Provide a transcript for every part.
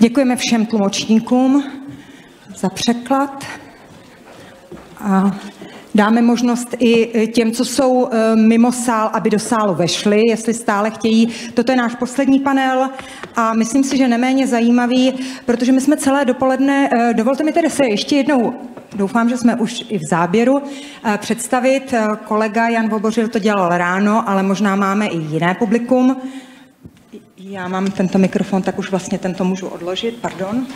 Děkujeme všem tlumočníkům za překlad a dáme možnost i těm, co jsou mimo sál, aby do sálu vešli, jestli stále chtějí. Toto je náš poslední panel a myslím si, že neméně zajímavý, protože my jsme celé dopoledne, dovolte mi tedy se ještě jednou, doufám, že jsme už i v záběru, představit. Kolega Jan Vobořil to dělal ráno, ale možná máme i jiné publikum. Já mám tento mikrofon, tak už vlastně tento můžu odložit, pardon.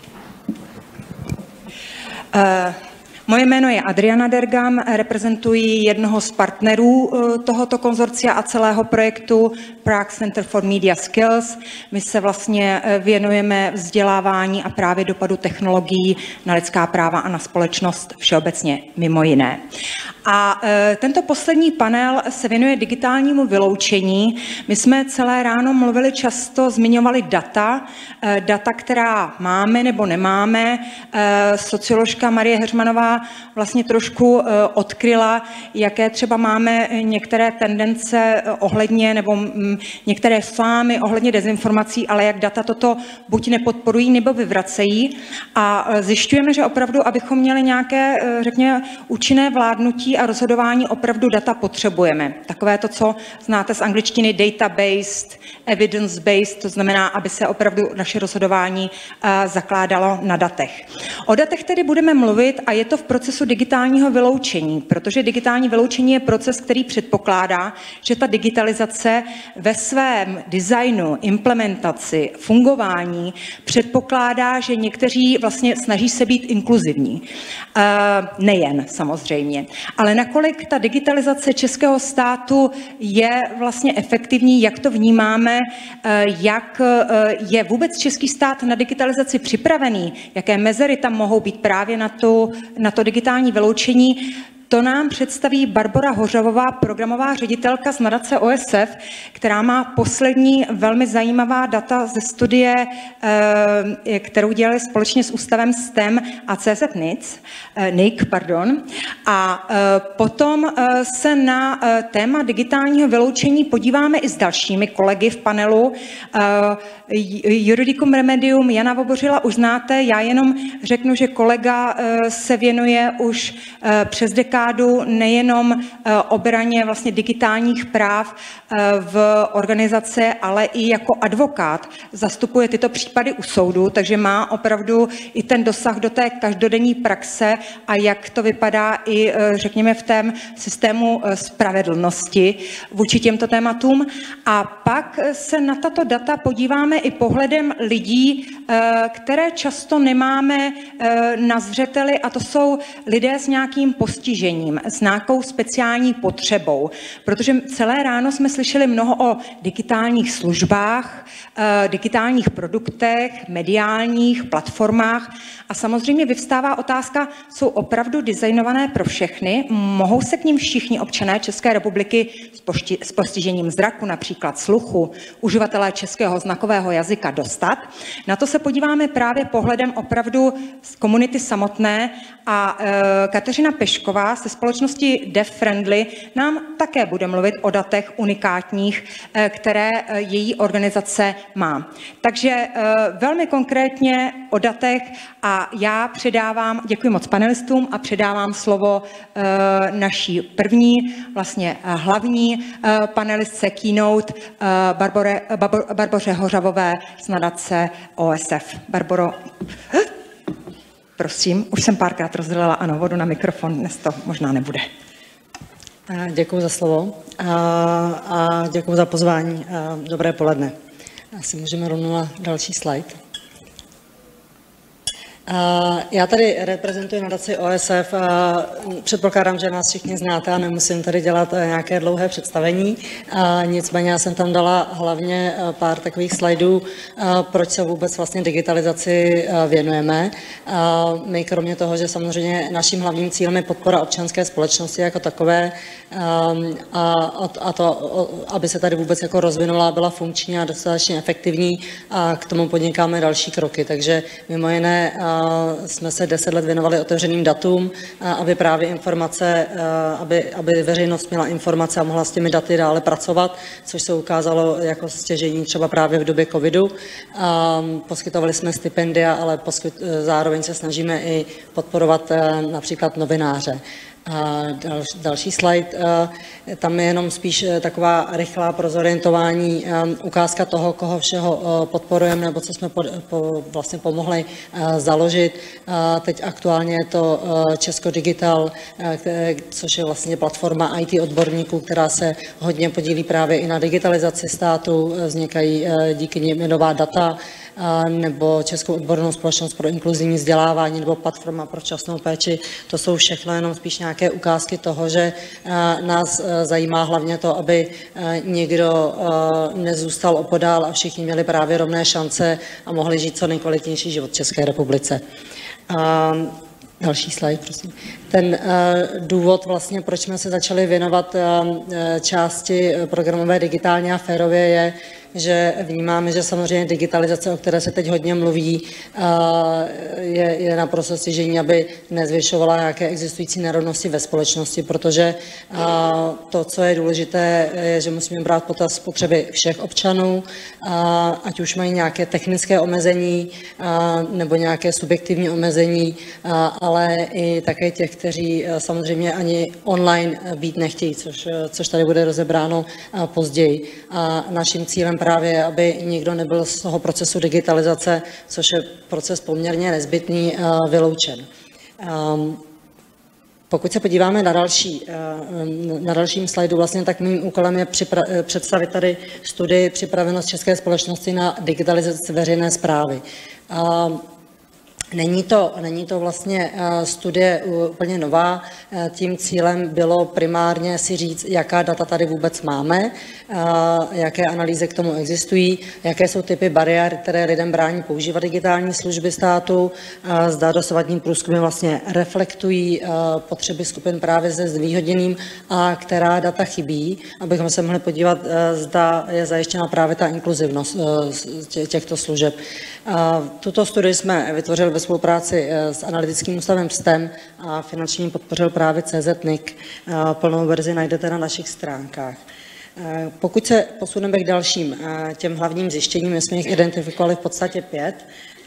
Moje jméno je Adriana Dergam, reprezentuji jednoho z partnerů tohoto konzorcia a celého projektu Prague Center for Media Skills. My se vlastně věnujeme vzdělávání a právě dopadu technologií na lidská práva a na společnost všeobecně mimo jiné. A tento poslední panel se věnuje digitálnímu vyloučení. My jsme celé ráno mluvili často, zmiňovali data, která máme nebo nemáme. Socioložka Marie Heřmanová vlastně trošku odkryla, jaké třeba máme některé tendence ohledně nebo některé fámy ohledně dezinformací, ale jak data toto buď nepodporují nebo vyvracejí. A zjišťujeme, že opravdu, abychom měli nějaké, řekněme, účinné vládnutí a rozhodování, opravdu data potřebujeme. Takové to, co znáte z angličtiny data-based, evidence-based, to znamená, aby se opravdu naše rozhodování zakládalo na datech. O datech tedy budeme mluvit a je to v procesu digitálního vyloučení, protože digitální vyloučení je proces, který předpokládá, že ta digitalizace ve svém designu, implementaci, fungování předpokládá, že někteří vlastně snaží se být inkluzivní. Nejen samozřejmě, ale nakolik ta digitalizace českého státu je vlastně efektivní, jak to vnímáme, jak je vůbec český stát na digitalizaci připravený, jaké mezery tam mohou být právě na to digitální vyloučení. To nám představí Barbora Hořavová, programová ředitelka z nadace OSF, která má poslední velmi zajímavá data ze studie, kterou dělali společně s ústavem STEM a CZ NIC. A potom se na téma digitálního vyloučení podíváme i s dalšími kolegy v panelu. Juridicum Remedium Jana Vobořila už znáte, já jenom řeknu, že kolega se věnuje už přes dekádu nejenom obraně vlastně digitálních práv v organizaci, ale i jako advokát zastupuje tyto případy u soudu, takže má opravdu i ten dosah do té každodenní praxe a jak to vypadá i, řekněme, v tom systému spravedlnosti vůči těmto tématům. A pak se na tato data podíváme i pohledem lidí, které často nemáme na zřeteli, a to jsou lidé s nějakým postižením, s nějakou speciální potřebou. Protože celé ráno jsme slyšeli mnoho o digitálních službách, digitálních produktech, mediálních platformách a samozřejmě vyvstává otázka, jsou opravdu designované pro všechny? Mohou se k nim všichni občané České republiky s postižením zraku, například sluchu, uživatelé českého znakového jazyka dostat? Na to se podíváme právě pohledem opravdu z komunity samotné a Kateřina Pešková ze společnosti Deaf Friendly nám také bude mluvit o datech unikátních, které její organizace má. Takže velmi konkrétně o datech a já předávám, děkuji moc panelistům a předávám slovo naší první, vlastně hlavní panelistce Keynote Barboře Hořavové z nadace OSF. Barboro, prosím, už jsem párkrát rozdělila, ano, vodu na mikrofon, dnes to možná nebude. Děkuji za slovo a děkuji za pozvání. Dobré poledne. Asi můžeme rovnou na další slide. Já tady reprezentuji nadaci OSF. Předpokládám, že nás všichni znáte a nemusím tady dělat nějaké dlouhé představení. Nicméně já jsem tam dala hlavně pár takových slajdů, proč se vůbec vlastně digitalizaci věnujeme. My kromě toho, že samozřejmě naším hlavním cílem je podpora občanské společnosti jako takové a to, aby se tady vůbec jako rozvinula, byla funkční a dostatečně efektivní, a k tomu podnikáme další kroky. Takže mimo jiné jsme se 10 let věnovali otevřeným datům, aby právě informace, aby veřejnost měla informace a mohla s těmi daty dále pracovat, což se ukázalo jako stěžení třeba právě v době covidu. Poskytovali jsme stipendia, ale zároveň se snažíme i podporovat například novináře. Další slide, tam je jenom spíš taková rychlá pro zorientování ukázka toho, koho všeho podporujeme, nebo co jsme vlastně pomohli založit. Teď aktuálně je to Česko Digital, což je vlastně platforma IT odborníků, která se hodně podílí právě i na digitalizaci státu, vznikají díky nim nová data, nebo Českou odbornou společnost pro inkluzivní vzdělávání, nebo platforma pro včasnou péči. To jsou všechno jenom spíš nějaké ukázky toho, že nás zajímá hlavně to, aby nikdo nezůstal opodál a všichni měli právě rovné šance a mohli žít co nejkvalitnější život v České republice. Další slide, prosím. Ten důvod vlastně, proč jsme se začali věnovat části programové digitálně a férově, je, že vnímáme, že samozřejmě digitalizace, o které se teď hodně mluví, je naprosto stěžejní, aby nezvyšovala nějaké existující nerovnosti ve společnosti, protože to, co je důležité, je, že musíme brát potaz potřeby všech občanů, ať už mají nějaké technické omezení nebo nějaké subjektivní omezení, ale i také těch, kteří samozřejmě ani online být nechtějí, což tady bude rozebráno později. A naším cílem právě, aby nikdo nebyl z toho procesu digitalizace, což je proces poměrně nezbytný, vyloučen. Pokud se podíváme na dalším slajdu, vlastně, tak mým úkolem je představit tady studii Připravenost české společnosti na digitalizaci veřejné správy. Není to vlastně studie úplně nová. Tím cílem bylo primárně si říct, jaká data tady vůbec máme, jaké analýzy k tomu existují, jaké jsou typy bariér, které lidem brání používat digitální služby státu, zda dosavadní průzkumy vlastně reflektují potřeby skupin právě se zvýhodněným a která data chybí, abychom se mohli podívat, zda je zajištěna právě ta inkluzivnost těchto služeb. Tuto studii jsme vytvořili ve spolupráci s analytickým ústavem STEM a finančním podpořil právě CZ.NIC. Plnou verzi najdete na našich stránkách. Pokud se posuneme k dalším těm hlavním zjištěním, my jsme jich identifikovali v podstatě 5.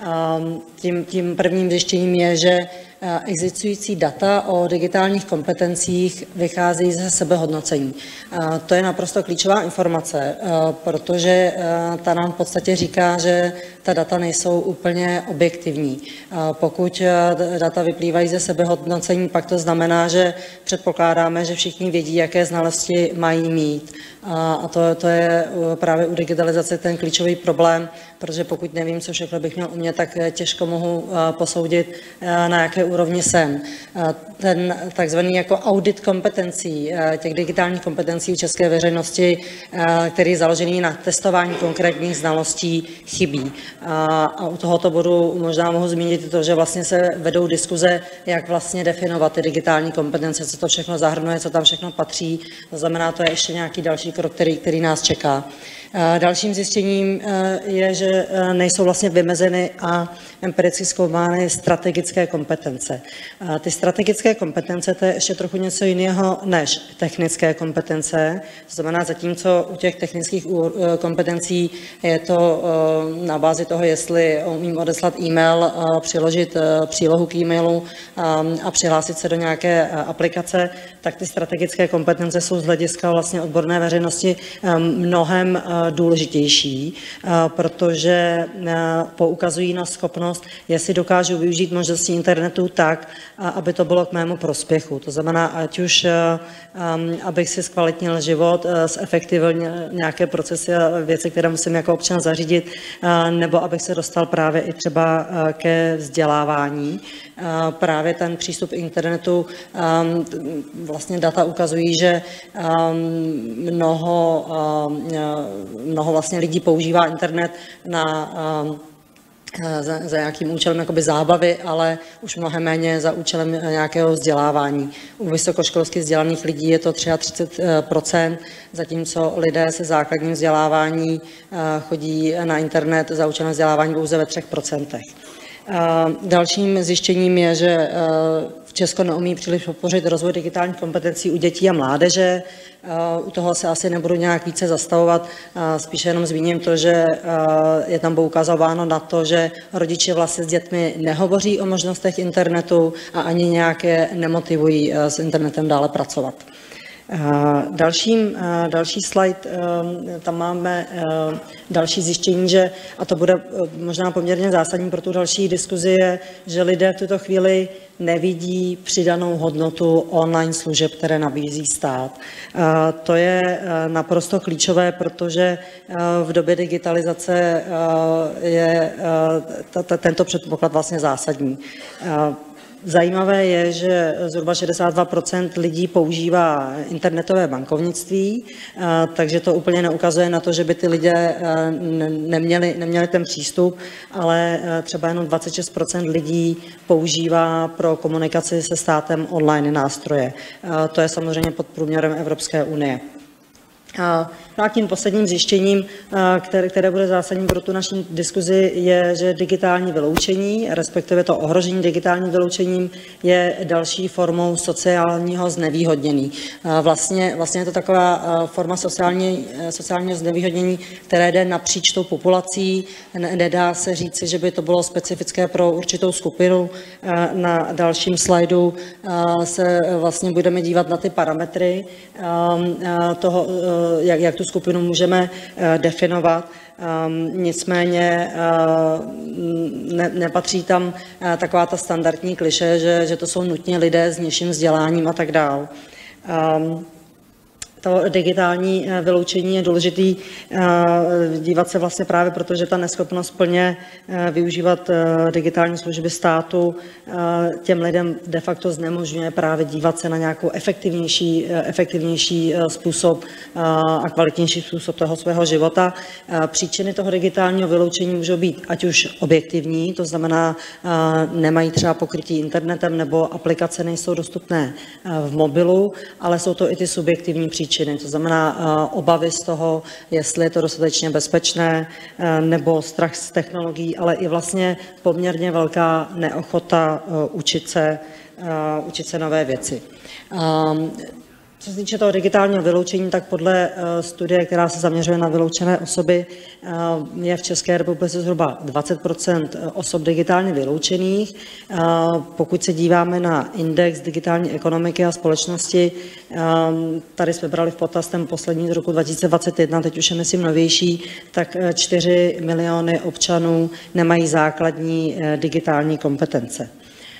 Tím prvním zjištěním je, že existující data o digitálních kompetencích vychází ze sebehodnocení. To je naprosto klíčová informace, protože ta nám v podstatě říká, že ta data nejsou úplně objektivní. Pokud data vyplývají ze sebehodnocení, pak to znamená, že předpokládáme, že všichni vědí, jaké znalosti mají mít. A to je právě u digitalizace ten klíčový problém, protože pokud nevím, co všechno bych měl umět, tak těžko mohu posoudit, na jaké úrovni jsem. Ten takzvaný jako audit kompetencí, těch digitálních kompetencí u české veřejnosti, který je založený na testování konkrétních znalostí, chybí. A u tohoto bodu možná mohu zmínit to, že vlastně se vedou diskuze, jak vlastně definovat ty digitální kompetence, co to všechno zahrnuje, co tam všechno patří. To znamená, to je ještě nějaký další krok, který nás čeká. Dalším zjištěním je, že nejsou vlastně vymezeny a empiricky zkoumány strategické kompetence. Ty strategické kompetence, to je ještě trochu něco jiného než technické kompetence. To znamená, zatímco u těch technických kompetencí je to na bázi toho, jestli umím odeslat e-mail, přiložit přílohu k e-mailu a přihlásit se do nějaké aplikace, tak ty strategické kompetence jsou z hlediska vlastně odborné veřejnosti mnohem důležitější, protože poukazují na schopnost, jestli dokážu využít možnosti internetu tak, aby to bylo k mému prospěchu. To znamená, ať už abych si zkvalitnil život, zefektivnil nějaké procesy a věci, které musím jako občan zařídit, nebo abych se dostal právě i třeba ke vzdělávání. Právě ten přístup k internetu, vlastně data ukazují, že mnoho vlastně lidí používá internet za nějakým účelem jakoby zábavy, ale už mnohem méně za účelem nějakého vzdělávání. U vysokoškolsky vzdělaných lidí je to 33%, zatímco lidé se základním vzdělávání chodí na internet za účelem vzdělávání pouze ve 3%. Dalším zjištěním je, že Česko neumí příliš podpořit rozvoj digitálních kompetencí u dětí a mládeže. U toho se asi nebudu nějak více zastavovat, spíše jenom zmíním to, že je tam poukazováno na to, že rodiče vlastně s dětmi nehovoří o možnostech internetu a ani nějaké nemotivují s internetem dále pracovat. Další slide, tam máme další zjištění, že, a to bude možná poměrně zásadní pro tu další diskuzi, je, že lidé v tuto chvíli nevidí přidanou hodnotu online služeb, které nabízí stát. To je naprosto klíčové, protože v době digitalizace je tento předpoklad vlastně zásadní. Zajímavé je, že zhruba 62% lidí používá internetové bankovnictví, takže to úplně neukazuje na to, že by ty lidé neměli ten přístup, ale třeba jenom 26% lidí používá pro komunikaci se státem online nástroje. To je samozřejmě pod průměrem Evropské unie. A tím posledním zjištěním, které bude zásadní pro tu naši diskuzi, je, že digitální vyloučení, respektive to ohrožení digitálním vyloučením, je další formou sociálního znevýhodnění. Vlastně je to taková forma sociálního znevýhodnění, které jde napříč tou populací. Nedá se říci, že by to bylo specifické pro určitou skupinu. Na dalším slajdu se vlastně budeme dívat na ty parametry toho, jak tu skupinu můžeme definovat. Nicméně nepatří tam taková ta standardní klišé, že to jsou nutně lidé s nižším vzděláním a tak dále. To digitální vyloučení je důležitý dívat se vlastně právě proto, že ta neschopnost plně využívat digitální služby státu těm lidem de facto znemožňuje právě dívat se na nějakou efektivnější způsob a kvalitnější způsob toho svého života. Příčiny toho digitálního vyloučení můžou být ať už objektivní, to znamená nemají třeba pokrytí internetem nebo aplikace nejsou dostupné v mobilu, ale jsou to i ty subjektivní příčiny. To znamená obavy z toho, jestli je to dostatečně bezpečné, nebo strach z technologií, ale i vlastně poměrně velká neochota učit se nové věci. Co se týče toho digitálního vyloučení, tak podle studie, která se zaměřuje na vyloučené osoby, je v České republice zhruba 20% osob digitálně vyloučených. Pokud se díváme na index digitální ekonomiky a společnosti, tady jsme brali v potaz ten poslední z roku 2021, teď už je myslím novější, tak 4 miliony občanů nemají základní digitální kompetence.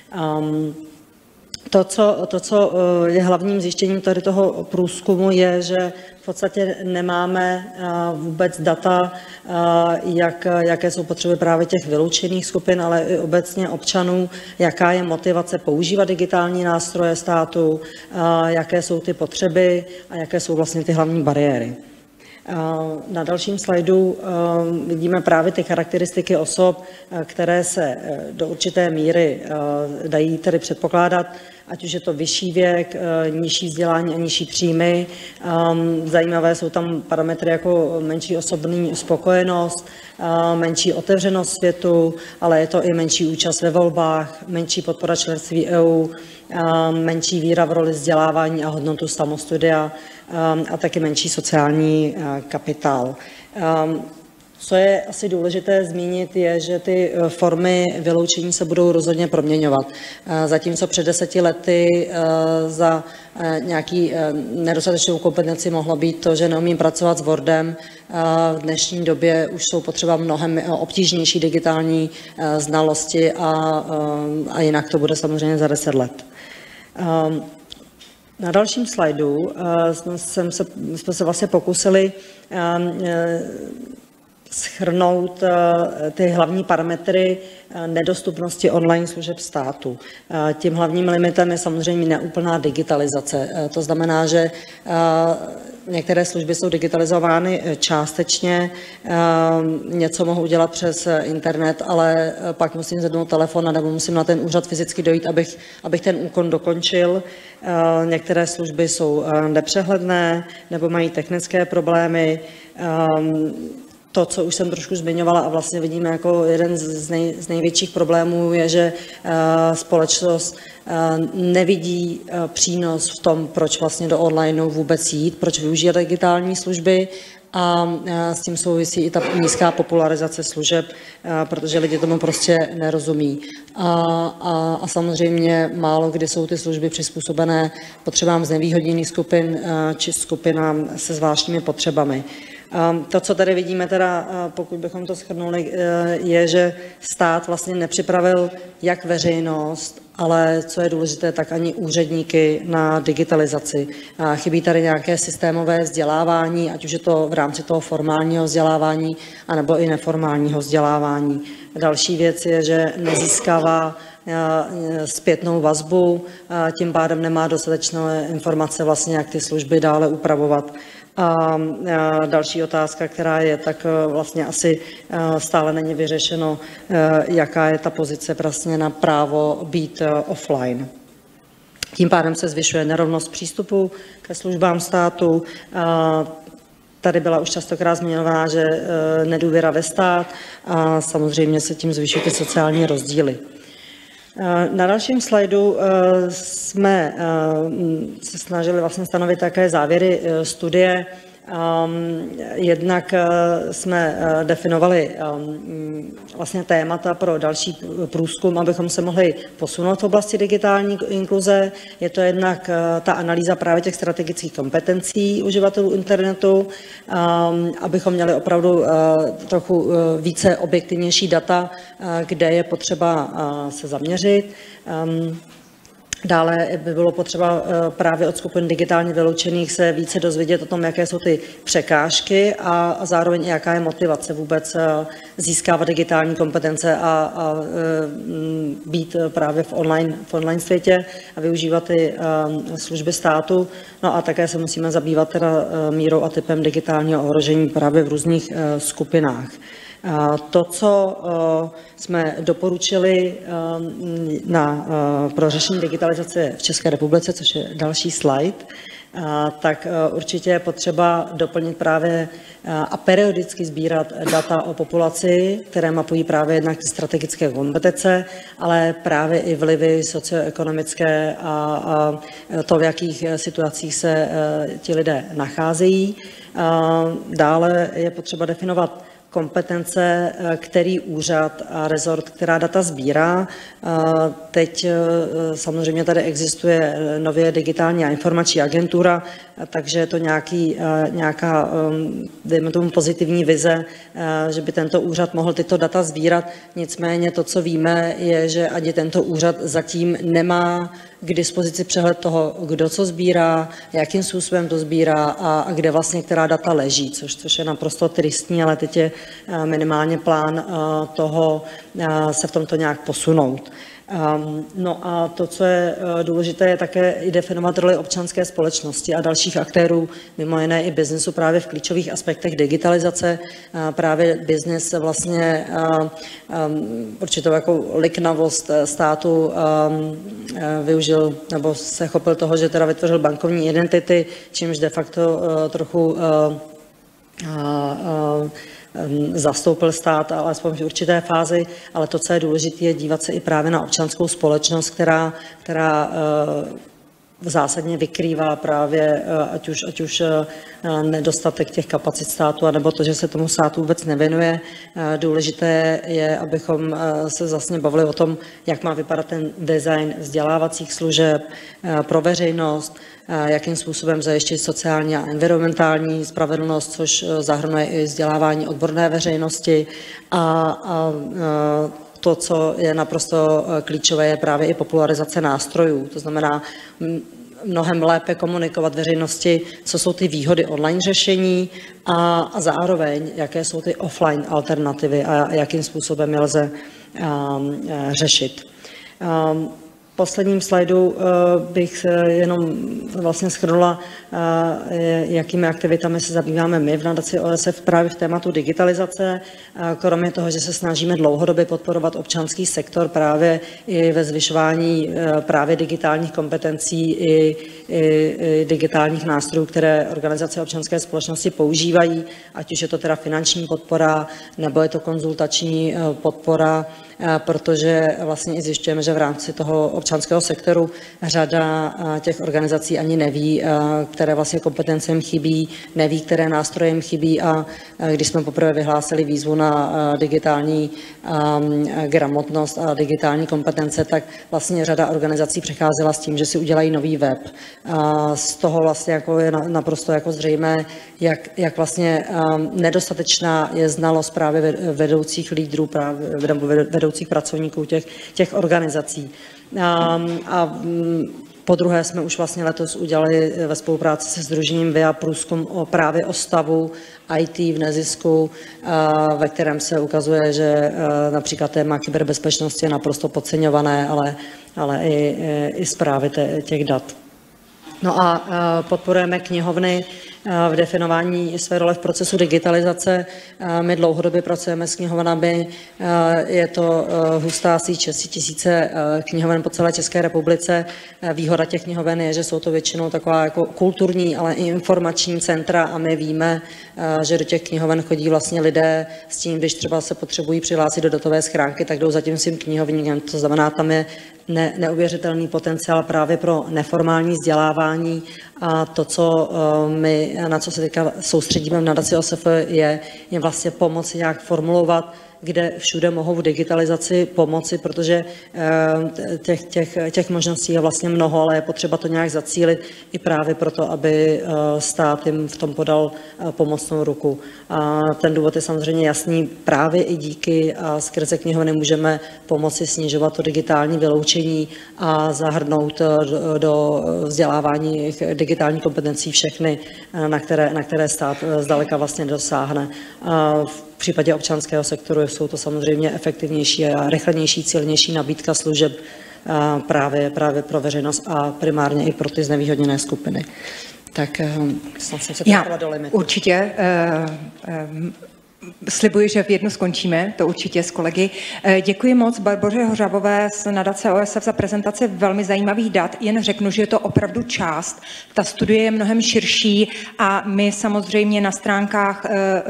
To, co je hlavním zjištěním tady toho průzkumu, je, že v podstatě nemáme vůbec data, jaké jsou potřeby právě těch vyloučených skupin, ale i obecně občanů, jaká je motivace používat digitální nástroje státu, jaké jsou ty potřeby a jaké jsou vlastně ty hlavní bariéry. Na dalším slajdu vidíme právě ty charakteristiky osob, které se do určité míry dají tedy předpokládat, ať už je to vyšší věk, nižší vzdělání a nižší příjmy. Zajímavé jsou tam parametry jako menší osobní spokojenost, menší otevřenost světu, ale je to i menší účast ve volbách, menší podpora členství EU, menší víra v roli vzdělávání a hodnotu samostudia a taky menší sociální kapitál. Co je asi důležité zmínit, je, že ty formy vyloučení se budou rozhodně proměňovat. Zatímco před 10 lety za nějaký nedostatečnou kompetenci mohlo být to, že neumím pracovat s Wordem, v dnešní době už jsou potřeba mnohem obtížnější digitální znalosti a jinak to bude samozřejmě za 10 let. Na dalším slajdu jsme se vlastně pokusili shrnout ty hlavní parametry nedostupnosti online služeb státu. Tím hlavním limitem je samozřejmě neúplná digitalizace. To znamená, že některé služby jsou digitalizovány částečně, něco mohu dělat přes internet, ale pak musím zvednout telefon nebo musím na ten úřad fyzicky dojít, abych ten úkon dokončil. Některé služby jsou nepřehledné nebo mají technické problémy. to, co už jsem trošku zmiňovala a vlastně vidíme jako jeden z největších problémů, je, že společnost nevidí přínos v tom, proč vlastně do onlineu vůbec jít, proč využít digitální služby. A s tím souvisí i ta nízká popularizace služeb, protože lidi tomu prostě nerozumí. A samozřejmě málo kdy jsou ty služby přizpůsobené potřebám znevýhodněných skupin či skupinám se zvláštními potřebami. To, co tady vidíme, teda, pokud bychom to shrnuli, je, že stát vlastně nepřipravil jak veřejnost, ale co je důležité, tak ani úředníky na digitalizaci. Chybí tady nějaké systémové vzdělávání, ať už je to v rámci toho formálního vzdělávání, anebo i neformálního vzdělávání. Další věc je, že nezískává zpětnou vazbu, tím pádem nemá dostatečné informace vlastně, jak ty služby dále upravovat. A další otázka, která je, tak vlastně asi stále není vyřešeno, jaká je ta pozice vlastně na právo být offline. Tím pádem se zvyšuje nerovnost přístupu ke službám státu. Tady byla už častokrát zmiňována, že nedůvěra ve stát a samozřejmě se tím zvyšují ty sociální rozdíly. Na dalším slajdu jsme se snažili vlastně stanovit také závěry studie. Jednak jsme definovali vlastně témata pro další průzkum, abychom se mohli posunout v oblasti digitální inkluze. Je to jednak ta analýza právě těch strategických kompetencí uživatelů internetu, abychom měli opravdu trochu více objektivnější data, kde je potřeba se zaměřit. Dále by bylo potřeba právě od skupin digitálně vyloučených se více dozvědět o tom, jaké jsou ty překážky a zároveň jaká je motivace vůbec získávat digitální kompetence a být právě v online světě a využívat ty služby státu. No a také se musíme zabývat teda mírou a typem digitálního ohrožení právě v různých skupinách. To, co jsme doporučili pro řešení digitalizace v České republice, což je další slide, tak určitě je potřeba doplnit právě a periodicky sbírat data o populaci, které mapují právě jednak strategické kompetence, ale právě i vlivy socioekonomické a to, v jakých situacích se ti lidé nacházejí. Dále je potřeba definovat kompetence, který úřad a rezort, která data sbírá. Teď samozřejmě tady existuje nově digitální a informační agentura, takže je to nějaká, dejme tomu, pozitivní vize, že by tento úřad mohl tyto data sbírat. Nicméně to, co víme, je, že ani tento úřad zatím nemá k dispozici přehled toho, kdo co sbírá, jakým způsobem to sbírá a kde vlastně která data leží, což je naprosto tristní, ale teď je minimálně plán toho se v tomto nějak posunout. No a to, co je důležité, je také i definovat roli občanské společnosti a dalších aktérů, mimo jiné i biznesu právě v klíčových aspektech digitalizace. Právě biznes vlastně určitou jako liknavost státu využil nebo se chopil toho, že teda vytvořil bankovní identity, čímž de facto trochu zastoupil stát, alespoň v určité fázi, ale to, co je důležité, je dívat se i právě na občanskou společnost, která zásadně vykrývá právě ať už nedostatek těch kapacit státu, anebo to, že se tomu státu vůbec nevěnuje. Důležité je, abychom se vlastně bavili o tom, jak má vypadat ten design vzdělávacích služeb pro veřejnost, jakým způsobem zajištit sociální a environmentální spravedlnost, což zahrnuje i vzdělávání odborné veřejnosti a to, co je naprosto klíčové, je právě i popularizace nástrojů. To znamená mnohem lépe komunikovat veřejnosti, co jsou ty výhody online řešení a zároveň, jaké jsou ty offline alternativy a jakým způsobem je lze řešit. posledním slajdu bych jenom vlastně shrnula, jakými aktivitami se zabýváme my v nadaci OSF právě v tématu digitalizace. Kromě toho, že se snažíme dlouhodobě podporovat občanský sektor právě i ve zvyšování právě digitálních kompetencí i digitálních nástrojů, které organizace občanské společnosti používají, ať už je to teda finanční podpora, nebo je to konzultační podpora, protože vlastně i zjišťujeme, že v rámci toho občanského sektoru řada těch organizací ani neví, které vlastně kompetence jim chybí, neví, které nástroje jim chybí, a když jsme poprvé vyhlásili výzvu na digitální gramotnost a digitální kompetence, tak vlastně řada organizací přicházela s tím, že si udělají nový web. Z toho vlastně jako je naprosto jako zřejmé, jak vlastně nedostatečná je znalost právě vedoucích lídrů, právě vedoucích pracovníků těch organizací. Po druhé jsme už vlastně letos udělali ve spolupráci se sdružením VIA průzkum právě o stavu IT v nezisku, ve kterém se ukazuje, že například téma kyberbezpečnosti je naprosto podceňované, ale i správy těch dat. No a podporujeme knihovny v definování své role v procesu digitalizace. My dlouhodobě pracujeme s knihovnami, je to hustá síť 6 000 knihoven po celé České republice. Výhoda těch knihoven je, že jsou to většinou taková jako kulturní, ale i informační centra, a my víme, že do těch knihoven chodí vlastně lidé s tím, když třeba se potřebují přihlásit do datové schránky, tak jdou za tím svým knihovníkem. To znamená, tam je neuvěřitelný potenciál právě pro neformální vzdělávání, a to, co my, na co se teďka soustředíme v nadaci OSF, je vlastně pomoci nějak formulovat, kde všude mohou v digitalizaci pomoci, protože těch možností je vlastně mnoho, ale je potřeba to nějak zacílit i právě proto, aby stát jim v tom podal pomocnou ruku. A ten důvod je samozřejmě jasný, právě i díky a skrze knihovny můžeme pomoci snižovat to digitální vyloučení a zahrnout do vzdělávání digitální kompetencí všechny, na které stát zdaleka vlastně nedosáhne. V případě občanského sektoru jsou to samozřejmě efektivnější a rychlejší, cílenější nabídka služeb právě pro veřejnost a primárně i pro ty znevýhodněné skupiny. Tak jsem se trefila do limitu. Určitě. Slibuji, že v jednu skončíme, to určitě s kolegy. Děkuji moc Barboře Hořavové z nadace OSF za prezentaci velmi zajímavých dat. Jen řeknu, že je to opravdu část. Ta studie je mnohem širší a my samozřejmě na stránkách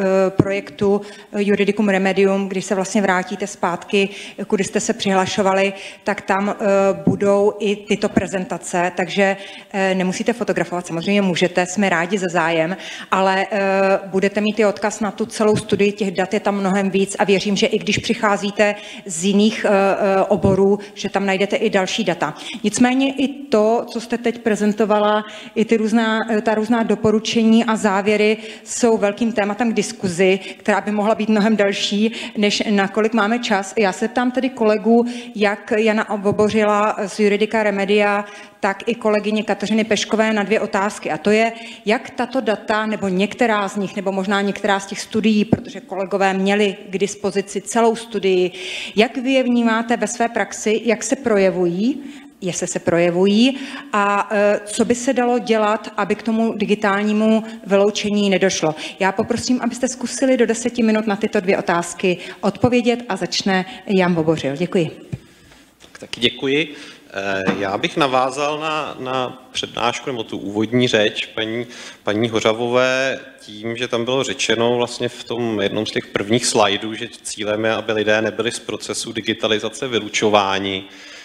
projektu Juridicum Remedium, když se vlastně vrátíte zpátky, kudy jste se přihlašovali, tak tam budou i tyto prezentace, takže nemusíte fotografovat, samozřejmě můžete, jsme rádi za zájem, ale budete mít i odkaz na tu celou studii, těch dat je tam mnohem víc a věřím, že i když přicházíte z jiných oborů, že tam najdete i další data. Nicméně i to, co jste teď prezentovala, i ta různá doporučení a závěry jsou velkým tématem k diskuzi, která by mohla být mnohem další, než nakolik máme čas. Já se ptám tedy kolegů, jak Jana Vobořila z Juridika Remedia, tak i kolegyně Kateřiny Peškové na 2 otázky. A to je, jak tato data, nebo některá z nich, nebo možná některá z těch studií, protože kolegové měli k dispozici celou studii, jak vy je vnímáte ve své praxi, jak se projevují, jestli se projevují a co by se dalo dělat, aby k tomu digitálnímu vyloučení nedošlo. Já poprosím, abyste zkusili do 10 minut na tyto 2 otázky odpovědět a začne Jan Vobořil. Děkuji. Taky děkuji. Já bych navázal na přednášku nebo tu úvodní řeč paní Hořavové tím, že tam bylo řečeno vlastně v tom jednom z těch prvních slajdů, že cílem je, aby lidé nebyli z procesu digitalizace vylučováni.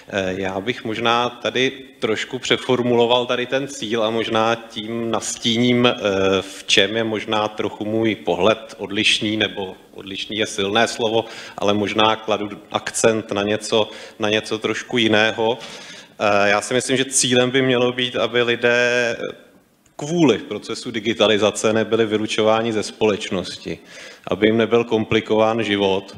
Já bych možná tady trošku přeformuloval tady ten cíl a možná tím nastíním, v čem je možná trochu můj pohled odlišný, nebo odlišný je silné slovo, ale možná kladu akcent na něco trošku jiného. Já si myslím, že cílem by mělo být, aby lidé kvůli procesu digitalizace nebyli vylučováni ze společnosti, aby jim nebyl komplikován život.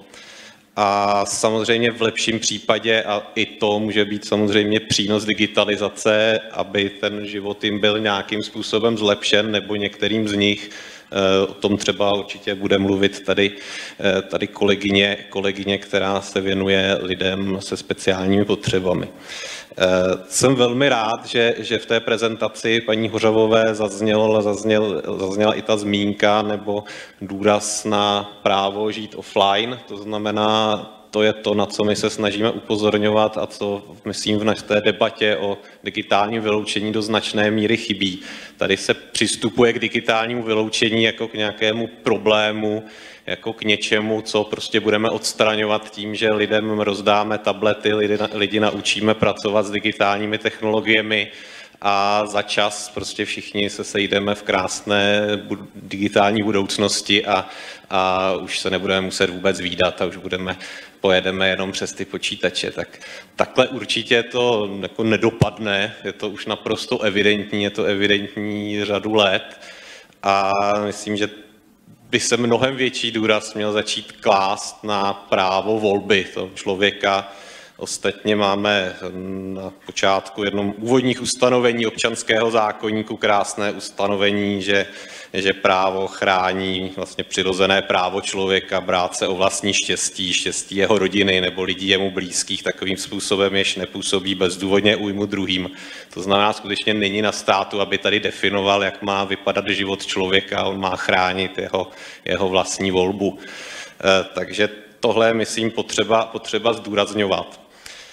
A samozřejmě v lepším případě, a i to může být samozřejmě přínos digitalizace, aby ten život jim byl nějakým způsobem zlepšen, nebo některým z nich. O tom třeba určitě bude mluvit tady kolegyně, která se věnuje lidem se speciálními potřebami. Jsem velmi rád, že v té prezentaci paní Hořavové zazněla i ta zmínka nebo důraz na právo žít offline. To znamená, to je to, na co my se snažíme upozorňovat a co, myslím, v té debatě o digitálním vyloučení do značné míry chybí. Tady se přistupuje k digitálnímu vyloučení jako k nějakému problému, jako k něčemu, co prostě budeme odstraňovat tím, že lidem rozdáme tablety, lidi naučíme pracovat s digitálními technologiemi a za čas prostě všichni se sejdeme v krásné digitální budoucnosti a už se nebudeme muset vůbec vídat a už pojedeme jenom přes ty počítače. Takhle určitě to jako nedopadne, je to už naprosto evidentní, je to evidentní řadu let a myslím, že by se mnohem větší důraz měl začít klást na právo volby toho člověka. Ostatně máme na počátku jednom úvodních ustanovení občanského zákoníku krásné ustanovení, že právo chrání vlastně přirozené právo člověka brát se o vlastní štěstí jeho rodiny nebo lidí jemu blízkých takovým způsobem, jež nepůsobí bezdůvodně újmu druhým. To znamená, skutečně není na státu, aby tady definoval, jak má vypadat život člověka, on má chránit jeho vlastní volbu. Takže tohle je, myslím, potřeba zdůrazňovat.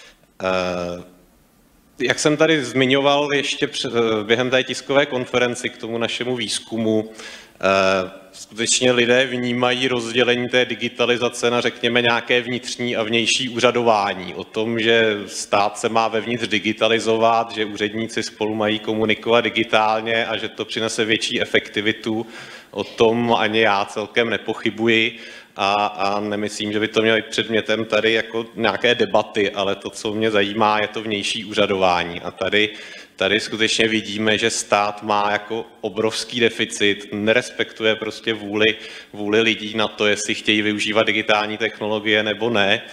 Jak jsem tady zmiňoval ještě během té tiskové konferenci k tomu našemu výzkumu, skutečně lidé vnímají rozdělení té digitalizace na, řekněme, nějaké vnitřní a vnější úřadování. O tom, že stát se má vevnitř digitalizovat, že úředníci spolu mají komunikovat digitálně a že to přinese větší efektivitu, o tom ani já celkem nepochybuji. A nemyslím, že by to mělo být předmětem tady jako nějaké debaty, ale to, co mě zajímá, je to vnější úřadování. A tady skutečně vidíme, že stát má jako obrovský deficit, nerespektuje prostě vůli lidí na to, jestli chtějí využívat digitální technologie nebo ne.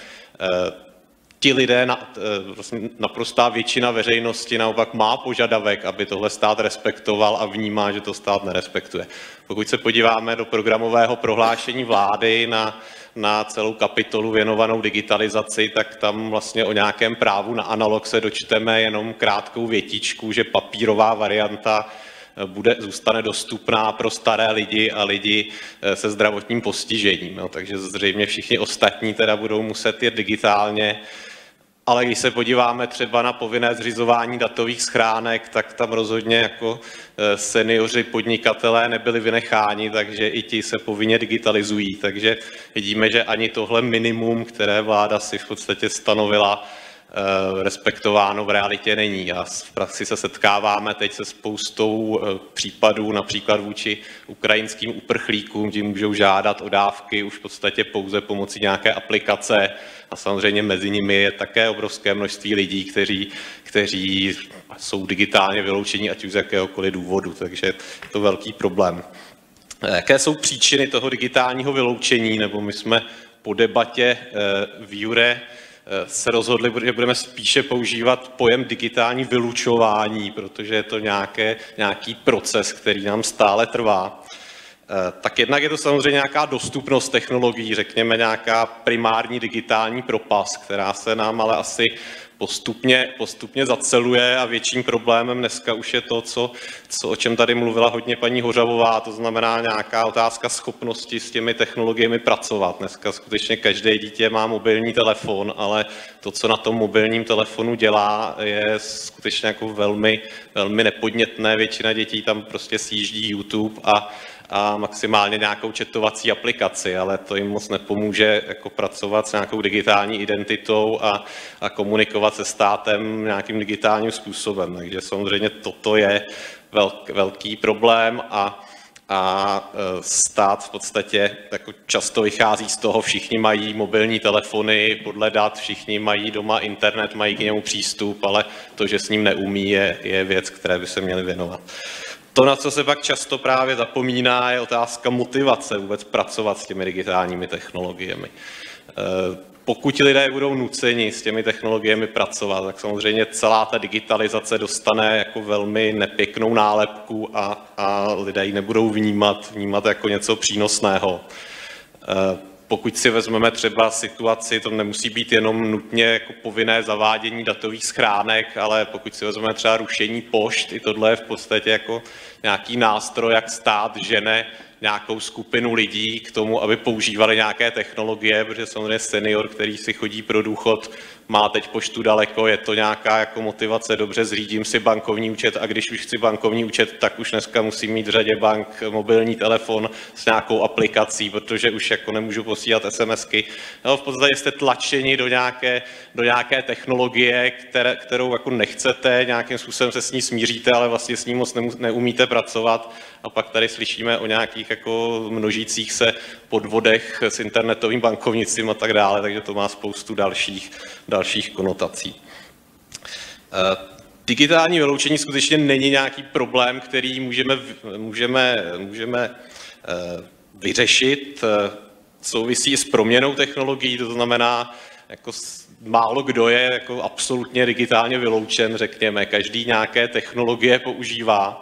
Ti lidé, vlastně naprostá většina veřejnosti naopak má požadavek, aby tohle stát respektoval a vnímá, že to stát nerespektuje. Pokud se podíváme do programového prohlášení vlády na celou kapitolu věnovanou digitalizaci, tak tam vlastně o nějakém právu na analog se dočteme jenom krátkou větičku, že papírová varianta zůstane dostupná pro staré lidi a lidi se zdravotním postižením. No, takže zřejmě všichni ostatní teda budou muset jít digitálně. Ale když se podíváme třeba na povinné zřizování datových schránek, tak tam rozhodně jako seniori podnikatelé nebyli vynecháni, takže i ti se povinně digitalizují. Takže vidíme, že ani tohle minimum, které vláda si v podstatě stanovila, respektováno v realitě není. A v praxi se setkáváme teď se spoustou případů, například vůči ukrajinským uprchlíkům, kdy můžou žádat o dávky už v podstatě pouze pomocí nějaké aplikace. A samozřejmě mezi nimi je také obrovské množství lidí, kteří jsou digitálně vyloučení, ať už z jakéhokoliv důvodu. Takže je to velký problém. Jaké jsou příčiny toho digitálního vyloučení? Nebo my jsme po debatě v Jure se rozhodli, že budeme spíše používat pojem digitální vylučování, protože je to nějaký proces, který nám stále trvá. Tak jednak je to samozřejmě nějaká dostupnost technologií, řekněme nějaká primární digitální propast, která se nám ale asi postupně zaceluje a větším problémem dneska už je to, o čem tady mluvila hodně paní Hořavová, to znamená nějaká otázka schopnosti s těmi technologiemi pracovat. Dneska skutečně každé dítě má mobilní telefon, ale to, co na tom mobilním telefonu dělá, je skutečně jako velmi, velmi nepodnětné. Většina dětí tam prostě sjíždí YouTube a maximálně nějakou chatovací aplikaci, ale to jim moc nepomůže jako pracovat s nějakou digitální identitou a komunikovat se státem nějakým digitálním způsobem. Takže samozřejmě toto je velký problém a stát v podstatě jako často vychází z toho, všichni mají mobilní telefony, podle dat všichni mají doma internet, mají k němu přístup, ale to, že s ním neumí, je věc, které by se měli věnovat. To, na co se pak často právě zapomíná, je otázka motivace vůbec pracovat s těmi digitálními technologiemi. Pokud lidé budou nuceni s těmi technologiemi pracovat, tak samozřejmě celá ta digitalizace dostane jako velmi nepěknou nálepku a lidé ji nebudou vnímat jako něco přínosného. Pokud si vezmeme třeba situaci, to nemusí být jenom nutně jako povinné zavádění datových schránek, ale pokud si vezmeme třeba rušení pošt, i tohle je v podstatě jako nějaký nástroj, jak stát žene nějakou skupinu lidí k tomu, aby používali nějaké technologie, protože samozřejmě senior, který si chodí pro důchod, má teď poštu daleko, je to nějaká jako motivace, dobře, zřídím si bankovní účet a když už chci bankovní účet, tak už dneska musím mít v řadě bank mobilní telefon s nějakou aplikací, protože už jako nemůžu posílat SMSky. No, v podstatě jste tlačeni do nějaké technologie, kterou jako nechcete, nějakým způsobem se s ní smíříte, ale vlastně s ní moc neumíte pracovat. A pak tady slyšíme o nějakých jako množících se podvodech s internetovým bankovnictvím a tak dále, takže to má spoustu dalších konotací. Digitální vyloučení skutečně není nějaký problém, který můžeme vyřešit. Souvisí s proměnou technologií, to znamená, jako málo kdo je jako absolutně digitálně vyloučen, řekněme. Každý nějaké technologie používá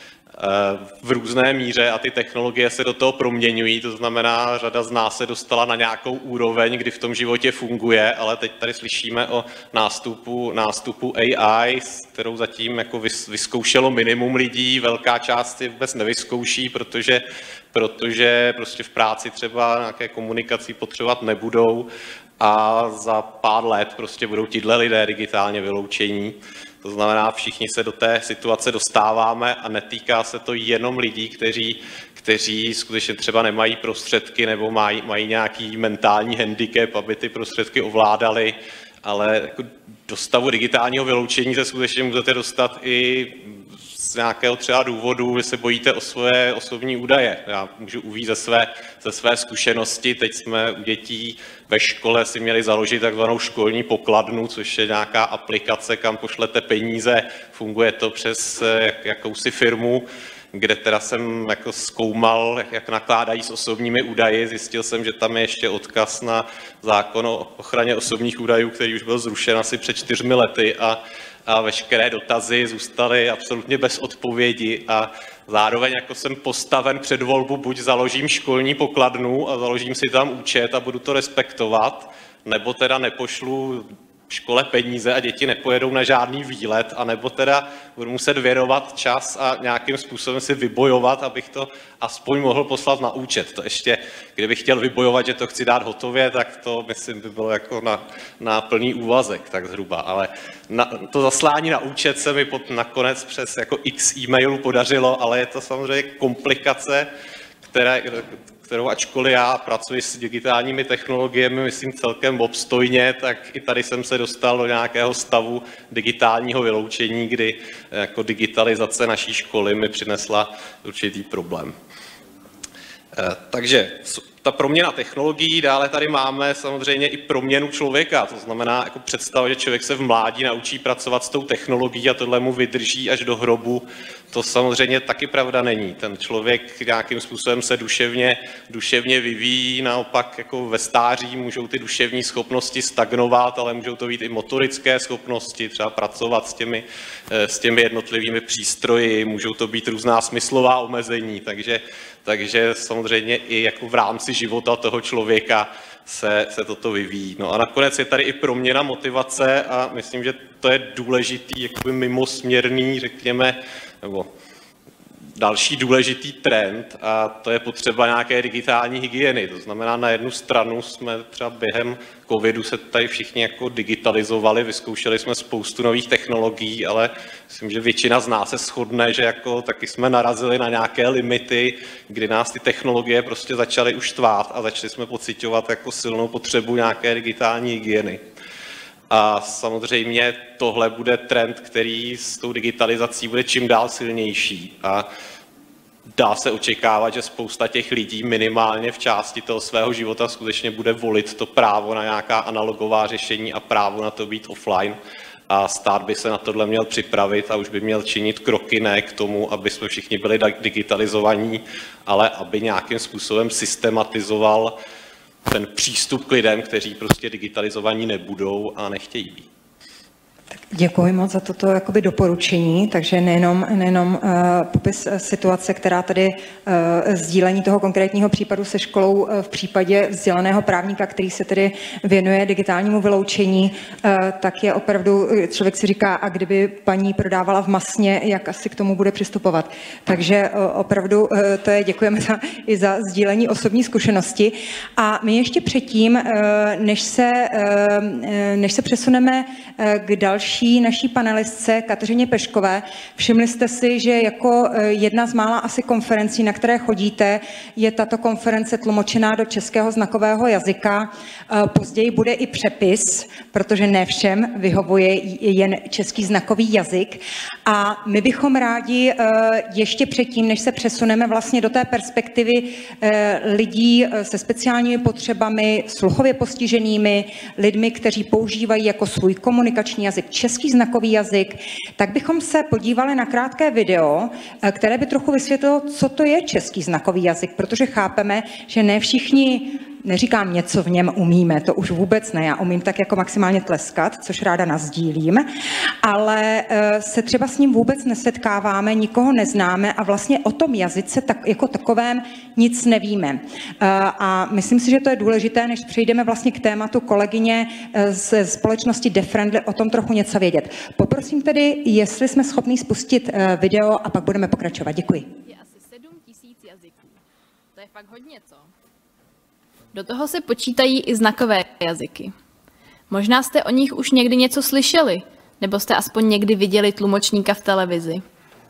v různé míře a ty technologie se do toho proměňují, to znamená, řada z nás se dostala na nějakou úroveň, kdy v tom životě funguje, ale teď tady slyšíme o nástupu AI, kterou zatím jako vyzkoušelo minimum lidí, velká část si vůbec nevyzkouší, protože prostě v práci třeba nějaké komunikaci potřebovat nebudou a za pár let prostě budou tihle lidé digitálně vyloučení. To znamená, všichni se do té situace dostáváme a netýká se to jenom lidí, kteří skutečně třeba nemají prostředky nebo mají nějaký mentální handicap, aby ty prostředky ovládali, ale jako do stavu digitálního vyloučení se skutečně můžete dostat i z nějakého třeba důvodu, že se bojíte o svoje osobní údaje. Já můžu uvést ze své zkušenosti, teď jsme u dětí ve škole si měli založit takzvanou školní pokladnu, což je nějaká aplikace, kam pošlete peníze, funguje to přes jakousi firmu, kde teda jsem jako zkoumal, jak nakládají s osobními údaji. Zjistil jsem, že tam je ještě odkaz na zákon o ochraně osobních údajů, který už byl zrušen asi před 4 lety a veškeré dotazy zůstaly absolutně bez odpovědi a zároveň jako jsem postaven před volbu, buď založím školní pokladnu a založím si tam účet a budu to respektovat, nebo teda nepošlu škole peníze a děti nepojedou na žádný výlet, anebo teda budu muset věnovat čas a nějakým způsobem si vybojovat, abych to aspoň mohl poslat na účet. To ještě, kdybych chtěl vybojovat, že to chci dát hotově, tak to, myslím, by bylo jako na plný úvazek, tak zhruba. Ale to zaslání na účet se mi nakonec přes jako x e-mailů podařilo, ale je to samozřejmě komplikace, kterou ačkoliv já pracuji s digitálními technologiemi, myslím celkem obstojně, tak i tady jsem se dostal do nějakého stavu digitálního vyloučení, kdy jako digitalizace naší školy mi přinesla určitý problém. Takže ta proměna technologií, dále tady máme samozřejmě i proměnu člověka, to znamená jako představa, že člověk se v mládí naučí pracovat s tou technologií a tohle mu vydrží až do hrobu, to samozřejmě taky pravda není. Ten člověk nějakým způsobem se duševně vyvíjí, naopak jako ve stáří můžou ty duševní schopnosti stagnovat, ale můžou to být i motorické schopnosti, třeba pracovat s těmi jednotlivými přístroji, můžou to být různá smyslová omezení, takže samozřejmě i jako v rámci života toho člověka se toto vyvíjí. No a nakonec je tady i proměna motivace a myslím, že to je důležitý, jakoby mimosměrný, řekněme, nebo další důležitý trend a to je potřeba nějaké digitální hygieny. To znamená, na jednu stranu jsme třeba během covidu se tady všichni jako digitalizovali, vyzkoušeli jsme spoustu nových technologií, ale myslím, že většina z nás se shodne, že jako taky jsme narazili na nějaké limity, kdy nás ty technologie prostě začaly už štvát a začali jsme pociťovat jako silnou potřebu nějaké digitální hygieny. A samozřejmě tohle bude trend, který s tou digitalizací bude čím dál silnější a dá se očekávat, že spousta těch lidí minimálně v části toho svého života skutečně bude volit to právo na nějaká analogová řešení a právo na to být offline. A stát by se na tohle měl připravit a už by měl činit kroky ne k tomu, aby jsme všichni byli digitalizovaní, ale aby nějakým způsobem systematizoval ten přístup k lidem, kteří prostě digitalizovaní nebudou a nechtějí být. Děkuji moc za toto jakoby doporučení, takže nejenom popis situace, která tady sdílení toho konkrétního případu se školou v případě vzdělaného právníka, který se tedy věnuje digitálnímu vyloučení, tak je opravdu, člověk si říká, a kdyby paní prodávala v masně, jak asi k tomu bude přistupovat. Takže opravdu to je, děkujeme i za sdílení osobní zkušenosti. A my ještě předtím, než se přesuneme k další naší panelistce Kateřině Peškové. Všimli jste si, že jako jedna z mála asi konferencí, na které chodíte, je tato konference tlumočená do českého znakového jazyka. Později bude i přepis, protože ne všem vyhovuje jen český znakový jazyk. A my bychom rádi ještě předtím, než se přesuneme vlastně do té perspektivy lidí se speciálními potřebami, sluchově postiženými, lidmi, kteří používají jako svůj komunikační jazyk český znakový jazyk, tak bychom se podívali na krátké video, které by trochu vysvětlilo, co to je český znakový jazyk, protože chápeme, že ne všichni, neříkám něco v něm umíme, to už vůbec ne, já umím tak jako maximálně tleskat, což ráda nazdílím, ale se třeba s ním vůbec nesetkáváme, nikoho neznáme a vlastně o tom jazyce tak, jako takovém nic nevíme. A myslím si, že to je důležité, než přejdeme vlastně k tématu kolegyně ze společnosti DeFriendly o tom trochu něco vědět. Poprosím tedy, jestli jsme schopni spustit video a pak budeme pokračovat. Děkuji. Je asi 7 000 jazyků. To je fakt hodně, co? Do toho se počítají i znakové jazyky. Možná jste o nich už někdy něco slyšeli, nebo jste aspoň někdy viděli tlumočníka v televizi.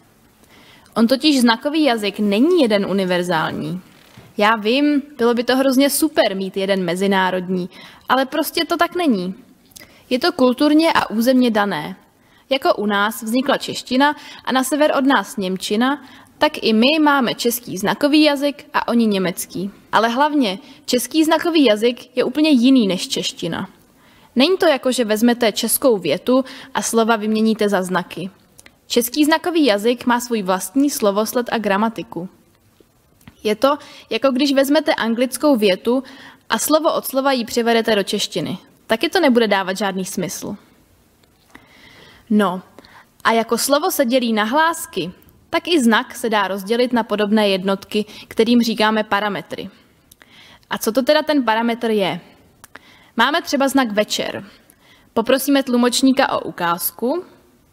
On totiž znakový jazyk není jeden univerzální. Já vím, bylo by to hrozně super mít jeden mezinárodní, ale prostě to tak není. Je to kulturně a územně dané. Jako u nás vznikla čeština a na sever od nás němčina, tak i my máme český znakový jazyk a oni německý. Ale hlavně, český znakový jazyk je úplně jiný než čeština. Není to jako, že vezmete českou větu a slova vyměníte za znaky. Český znakový jazyk má svůj vlastní slovosled a gramatiku. Je to, jako když vezmete anglickou větu a slovo od slova ji převedete do češtiny. Taky to nebude dávat žádný smysl. No, a jako slovo se dělí na hlásky, tak i znak se dá rozdělit na podobné jednotky, kterým říkáme parametry. A co to teda ten parametr je? Máme třeba znak večer. Poprosíme tlumočníka o ukázku.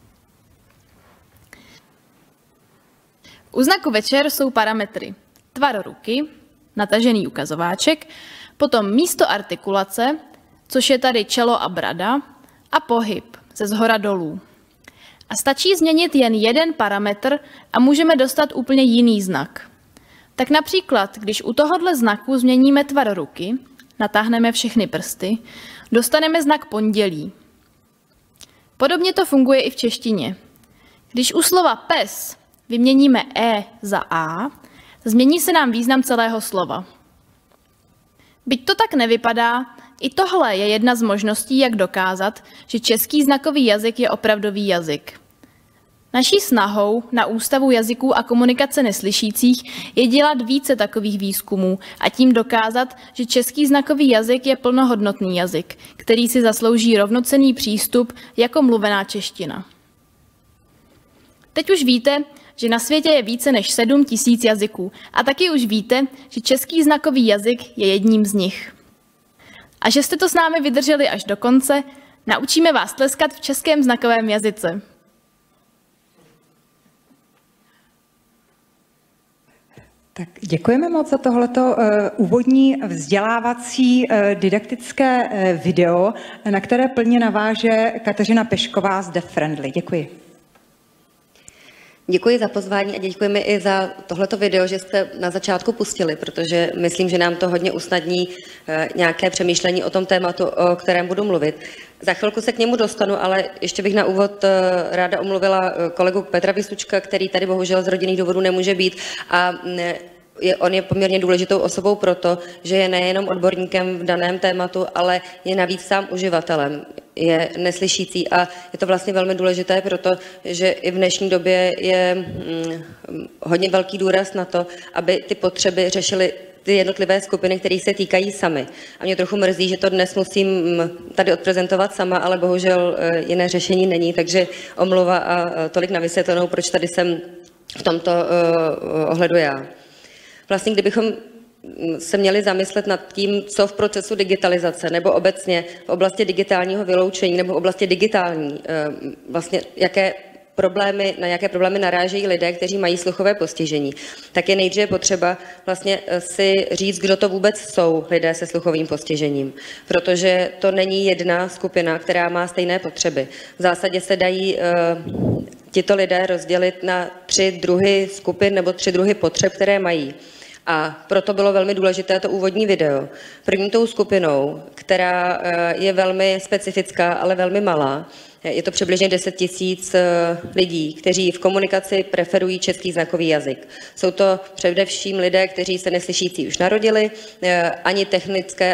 U znaku večer jsou parametry tvar ruky, natažený ukazováček, potom místo artikulace, což je tady čelo a brada, a pohyb ze zhora dolů. A stačí změnit jen jeden parametr a můžeme dostat úplně jiný znak. Tak například, když u tohohle znaku změníme tvar ruky, natáhneme všechny prsty, dostaneme znak pondělí. Podobně to funguje i v češtině. Když u slova pes vyměníme E za A, změní se nám význam celého slova. Byť to tak nevypadá, i tohle je jedna z možností, jak dokázat, že český znakový jazyk je opravdový jazyk. Naší snahou na Ústavu jazyků a komunikace neslyšících je dělat více takových výzkumů a tím dokázat, že český znakový jazyk je plnohodnotný jazyk, který si zaslouží rovnocenný přístup jako mluvená čeština. Teď už víte, že na světě je více než 7 000 jazyků a taky už víte, že český znakový jazyk je jedním z nich. A že jste to s námi vydrželi až do konce, naučíme vás tleskat v českém znakovém jazyce. Tak děkujeme moc za tohleto úvodní vzdělávací didaktické video, na které plně naváže Kateřina Pešková z DeFriendly. Děkuji. Děkuji za pozvání a děkujeme i za tohleto video, že jste na začátku pustili, protože myslím, že nám to hodně usnadní nějaké přemýšlení o tom tématu, o kterém budu mluvit. Za chvilku se k němu dostanu, ale ještě bych na úvod ráda omluvila kolegu Petra Vysučka, který tady bohužel z rodinných důvodů nemůže být a on je poměrně důležitou osobou proto, že je nejenom odborníkem v daném tématu, ale je navíc sám uživatelem. Je neslyšící a je to vlastně velmi důležité, protože i v dnešní době je hodně velký důraz na to, aby ty potřeby řešily ty jednotlivé skupiny, které se týkají sami. A mě trochu mrzí, že to dnes musím tady odprezentovat sama, ale bohužel jiné řešení není, takže omluva a tolik na vysvětlenou, proč tady jsem v tomto ohledu já. Vlastně, kdybychom se měli zamyslet nad tím, co v procesu digitalizace nebo obecně v oblasti digitálního vyloučení nebo v oblasti digitální, vlastně na jaké problémy narážejí lidé, kteří mají sluchové postižení, tak je nejdříve potřeba vlastně si říct, kdo to vůbec jsou lidé se sluchovým postižením, protože to není jedna skupina, která má stejné potřeby. V zásadě se dají tito lidé rozdělit na 3 druhy skupin nebo 3 druhy potřeb, které mají. A proto bylo velmi důležité to úvodní video. První tou skupinou, která je velmi specifická, ale velmi malá, je to přibližně 10 000 lidí, kteří v komunikaci preferují český znakový jazyk. Jsou to především lidé, kteří se neslyšící už narodili, ani technické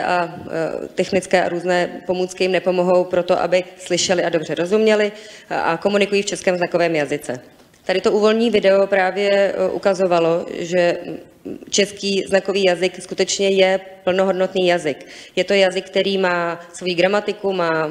a různé pomůcky jim nepomohou pro to, aby slyšeli a dobře rozuměli a komunikují v českém znakovém jazyce. Tady to úvodní video právě ukazovalo, že český znakový jazyk skutečně je plnohodnotný jazyk. Je to jazyk, který má svou gramatiku, má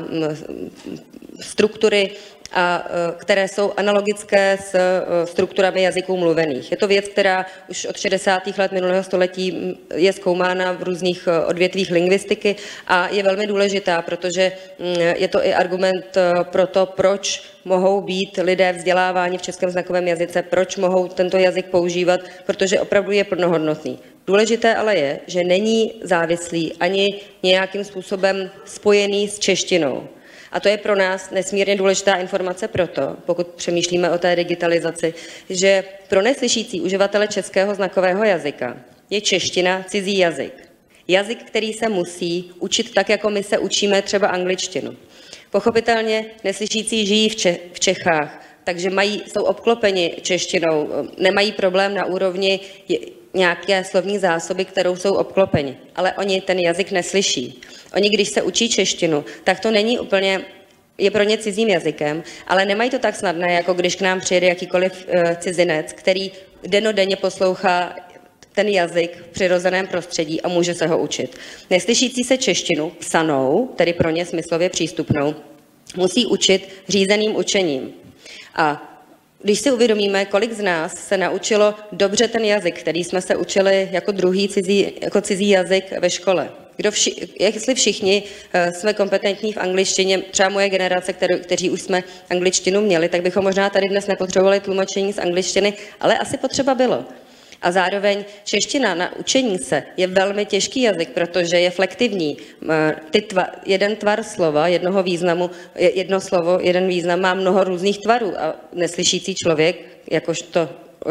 struktury, které jsou analogické s strukturami jazyků mluvených. Je to věc, která už od 60. let minulého století je zkoumána v různých odvětvích lingvistiky a je velmi důležitá, protože je to i argument pro to, proč mohou být lidé vzděláváni v českém znakovém jazyce, proč mohou tento jazyk používat, protože opravdu je plnohodnotný. Důležité ale je, že není závislý ani nějakým způsobem spojený s češtinou. A to je pro nás nesmírně důležitá informace proto, pokud přemýšlíme o té digitalizaci, že pro neslyšící uživatele českého znakového jazyka je čeština cizí jazyk. Jazyk, který se musí učit tak, jako my se učíme třeba angličtinu. Pochopitelně neslyšící žijí v Čechách, takže jsou obklopeni češtinou, nemají problém na úrovni nějaké slovní zásoby, kterou jsou obklopeni, ale oni ten jazyk neslyší. Oni, když se učí češtinu, tak to není úplně, je pro ně cizím jazykem, ale nemají to tak snadné, jako když k nám přijede jakýkoliv cizinec, který dennodenně poslouchá ten jazyk v přirozeném prostředí a může se ho učit. Neslyšící se češtinu psanou, tedy pro ně smyslově přístupnou, musí učit řízeným učením. A když si uvědomíme, kolik z nás se naučilo dobře ten jazyk, který jsme se učili jako druhý cizí jazyk ve škole. Jestli všichni jsme kompetentní v angličtině, třeba moje generace, kteří už jsme angličtinu měli, tak bychom možná tady dnes nepotřebovali tlumočení z angličtiny, ale asi potřeba bylo. A zároveň čeština na učení se je velmi těžký jazyk, protože je flektivní. Jeden tvar slova, jednoho významu, jedno slovo, jeden význam má mnoho různých tvarů a neslyšící člověk, jakožto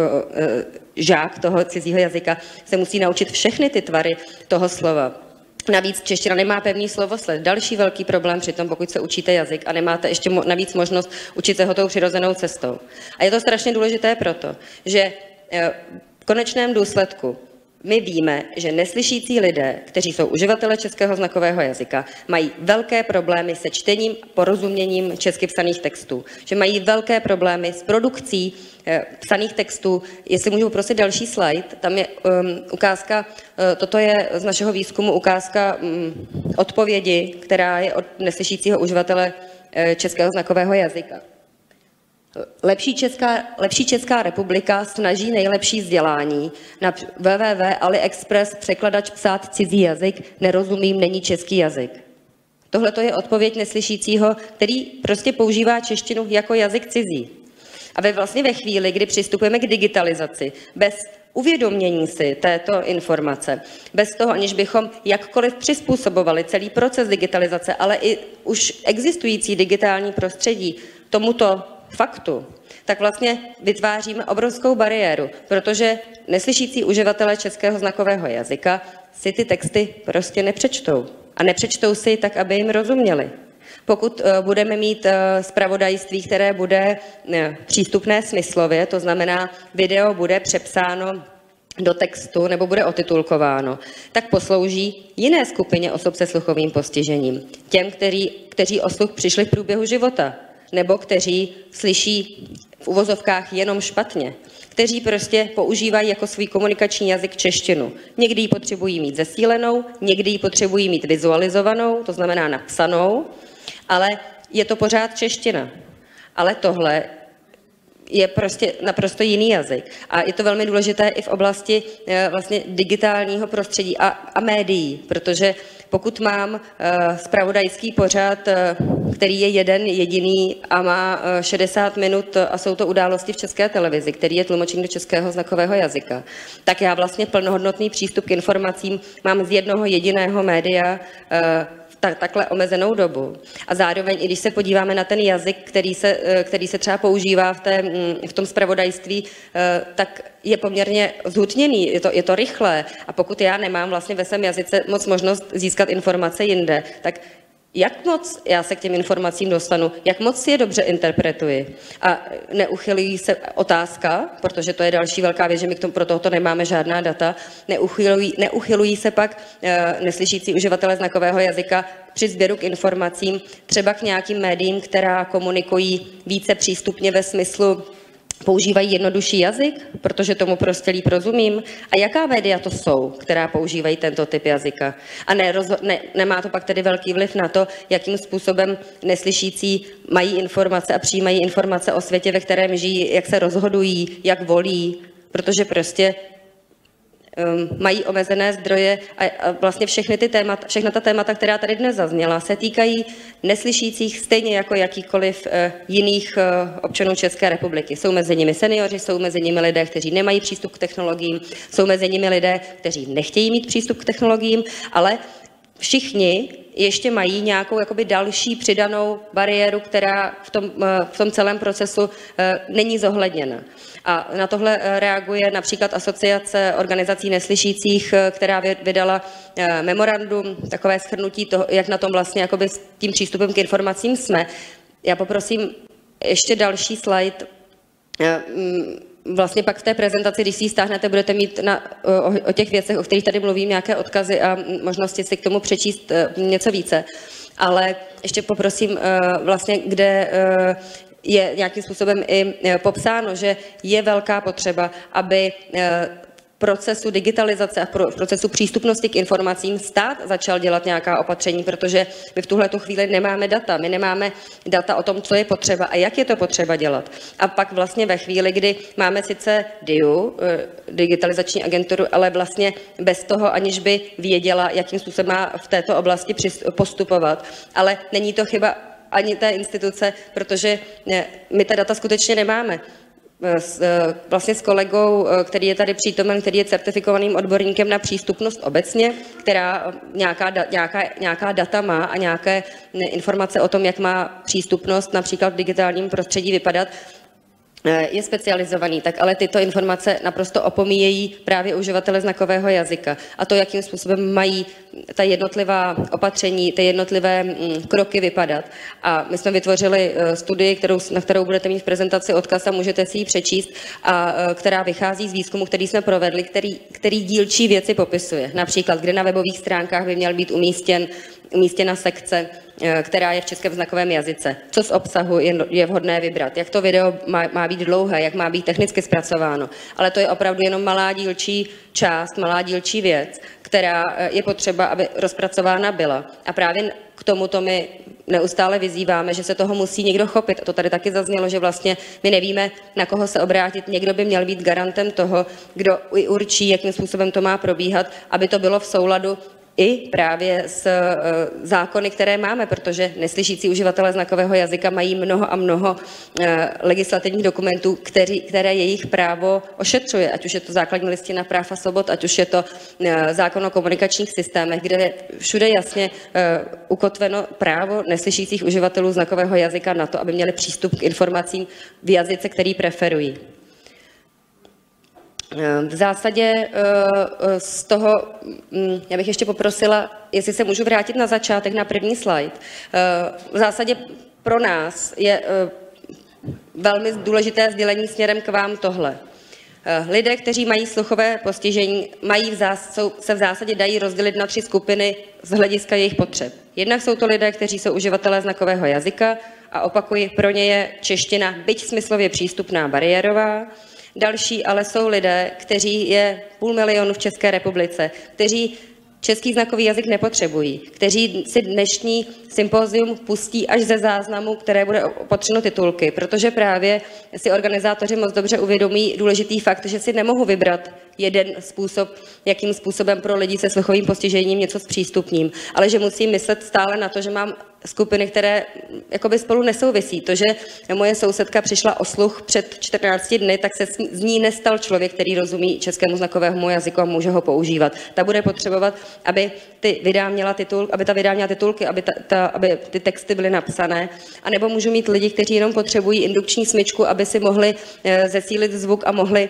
žák toho cizího jazyka, se musí naučit všechny ty tvary toho slova. Navíc čeština nemá pevný slovosled. Další velký problém přitom, pokud se učíte jazyk a nemáte ještě navíc možnost učit se ho tou přirozenou cestou. A je to strašně důležité proto, že v konečném důsledku my víme, že neslyšící lidé, kteří jsou uživatelé českého znakového jazyka, mají velké problémy se čtením a porozuměním česky psaných textů. Že mají velké problémy s produkcí psaných textů. Jestli můžu prosit další slide, tam je ukázka, toto je z našeho výzkumu ukázka odpovědi, která je od neslyšícího uživatele českého znakového jazyka. Lepší Česká republika snaží nejlepší vzdělání. Na www.AliExpress překladač psát cizí jazyk, nerozumím, není český jazyk. Tohle to je odpověď neslyšícího, který prostě používá češtinu jako jazyk cizí. A vlastně ve chvíli, kdy přistupujeme k digitalizaci, bez uvědomění si této informace, bez toho, aniž bychom jakkoliv přizpůsobovali celý proces digitalizace, ale i už existující digitální prostředí tomuto faktu, tak vlastně vytváříme obrovskou bariéru, protože neslyšící uživatelé českého znakového jazyka si ty texty prostě nepřečtou. A nepřečtou si tak, aby jim rozuměli. Pokud budeme mít zpravodajství, které bude přístupné smyslově, to znamená, video bude přepsáno do textu nebo bude otitulkováno, tak poslouží jiné skupině osob se sluchovým postižením. Těm, kteří o sluch přišli v průběhu života, nebo kteří slyší v uvozovkách jenom špatně, kteří prostě používají jako svůj komunikační jazyk češtinu. Někdy ji potřebují mít zesílenou, někdy ji potřebují mít vizualizovanou, to znamená napsanou, ale je to pořád čeština. Ale tohle je prostě naprosto jiný jazyk. A je to velmi důležité i v oblasti vlastně digitálního prostředí a médií, protože pokud mám zpravodajský pořad, který je jeden jediný a má 60 minut a jsou to události v České televizi, který je tlumočen do českého znakového jazyka, tak já vlastně plnohodnotný přístup k informacím mám z jednoho jediného média takhle omezenou dobu. A zároveň, i když se podíváme na ten jazyk, který se třeba používá v tom zpravodajství, tak je poměrně zhutněný, je to rychlé. A pokud já nemám vlastně ve svém jazyce moc možnost získat informace jinde, tak jak moc já se k těm informacím dostanu, jak moc si je dobře interpretuji. A neuchylují se otázka, protože to je další velká věc, že my pro tohoto nemáme žádná data, neuchylují se pak neslyšící uživatelé znakového jazyka při sběru k informacím, třeba k nějakým médiím, která komunikují více přístupně ve smyslu používají jednodušší jazyk, protože tomu prostě líp rozumím. A jaká média to jsou, která používají tento typ jazyka? A nemá to pak tedy velký vliv na to, jakým způsobem neslyšící mají informace a přijímají informace o světě, ve kterém žijí, jak se rozhodují, jak volí, protože prostě mají omezené zdroje a vlastně všechna ta témata, která tady dnes zazněla, se týkají neslyšících stejně jako jakýkoliv jiných občanů České republiky. Jsou mezi nimi seniori, jsou mezi nimi lidé, kteří nemají přístup k technologiím, jsou mezi nimi lidé, kteří nechtějí mít přístup k technologiím, ale všichni ještě mají nějakou jakoby další přidanou bariéru, která v tom celém procesu není zohledněna. A na tohle reaguje například Asociace organizací neslyšících, která vydala memorandum, takové shrnutí toho, jak na tom vlastně jakoby s tím přístupem k informacím jsme. Já poprosím ještě další slide. Vlastně pak v té prezentaci, když si ji stáhnete, budete mít o těch věcech, o kterých tady mluvím, nějaké odkazy a možnosti si k tomu přečíst něco více. Ale ještě poprosím vlastně, kde je nějakým způsobem i popsáno, že je velká potřeba, aby procesu digitalizace a v procesu přístupnosti k informacím stát začal dělat nějaká opatření, protože my v tuhletu chvíli nemáme data. My nemáme data o tom, co je potřeba a jak je to potřeba dělat. A pak vlastně ve chvíli, kdy máme sice DIU, digitalizační agenturu, ale vlastně bez toho, aniž by věděla, jakým způsobem má v této oblasti postupovat. Ale není to chyba ani té instituce, protože my ta data skutečně nemáme. Vlastně s kolegou, který je tady přítomen, který je certifikovaným odborníkem na přístupnost obecně, která nějaká data má a nějaké informace o tom, jak má přístupnost například v digitálním prostředí vypadat, je specializovaný, tak ale tyto informace naprosto opomíjejí právě uživatele znakového jazyka. A to, jakým způsobem mají ta jednotlivá opatření, ty jednotlivé kroky vypadat. A my jsme vytvořili studii, na kterou budete mít v prezentaci odkaz a můžete si ji přečíst, a která vychází z výzkumu, který jsme provedli, který dílčí věci popisuje. Například, kde na webových stránkách by měl být umístěna sekce, která je v českém znakovém jazyce. Co z obsahu je vhodné vybrat, jak to video má být dlouhé, jak má být technicky zpracováno. Ale to je opravdu jenom malá dílčí část, malá dílčí věc, která je potřeba, aby rozpracována byla. A právě k tomuto my neustále vyzýváme, že se toho musí někdo chopit. A to tady taky zaznělo, že vlastně my nevíme, na koho se obrátit. Někdo by měl být garantem toho, kdo určí, jakým způsobem to má probíhat, aby to bylo v souladu i právě s zákony, které máme, protože neslyšící uživatelé znakového jazyka mají mnoho a mnoho legislativních dokumentů, které jejich právo ošetřuje, ať už je to základní listina práv a svobod, ať už je to zákon o komunikačních systémech, kde je všude jasně ukotveno právo neslyšících uživatelů znakového jazyka na to, aby měli přístup k informacím v jazyce, který preferují. V zásadě z toho, já bych ještě poprosila, jestli se můžu vrátit na začátek, na první slide. V zásadě pro nás je velmi důležité sdělení směrem k vám tohle. Lidé, kteří mají sluchové postižení, se v zásadě dají rozdělit na 3 skupiny z hlediska jejich potřeb. Jednak jsou to lidé, kteří jsou uživatelé znakového jazyka a opakuji, pro ně je čeština, byť smyslově přístupná, bariérová. Další ale jsou lidé, kteří je 500 000 v České republice, kteří český znakový jazyk nepotřebují, kteří si dnešní sympózium pustí až ze záznamu, které bude opatřeno titulky, protože právě si organizátoři moc dobře uvědomí důležitý fakt, že si nemohu vybrat jeden způsob, jakým způsobem pro lidi se sluchovým postižením něco zpřístupním, ale že musím myslet stále na to, že mám skupiny, které jakoby spolu nesouvisí. To, že moje sousedka přišla o sluch před 14 dny, tak se z ní nestal člověk, který rozumí českému znakovému jazyku a může ho používat. Ta bude potřebovat, aby ta videa měla titulky, aby ty texty byly napsané. A nebo můžu mít lidi, kteří jenom potřebují indukční smyčku, aby si mohli zesílit zvuk a mohli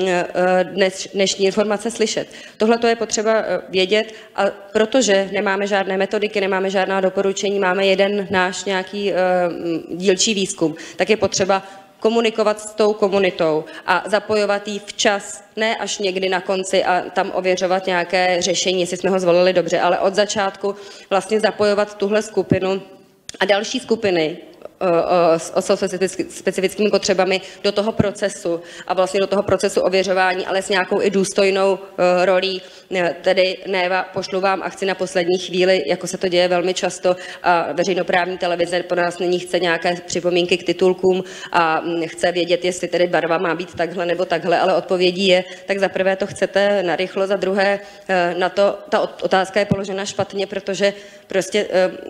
dnešní informace slyšet. Tohle to je potřeba vědět, a protože nemáme žádné metodiky, nemáme žádná doporučení, máme jeden náš nějaký dílčí výzkum, tak je potřeba komunikovat s tou komunitou a zapojovat ji včas, ne až někdy na konci a tam ověřovat nějaké řešení, jestli jsme ho zvolili dobře, ale od začátku vlastně zapojovat tuhle skupinu a další skupiny osob se specifickými potřebami do toho procesu a vlastně do toho procesu ověřování, ale s nějakou i důstojnou rolí, tedy ne pošlu vám akci na poslední chvíli, jako se to děje velmi často a veřejnoprávní televize po nás nyní chce nějaké připomínky k titulkům a chce vědět, jestli tedy barva má být takhle nebo takhle, ale odpovědí je, tak za prvé to chcete narychlo, za druhé na to ta otázka je položena špatně, protože prostě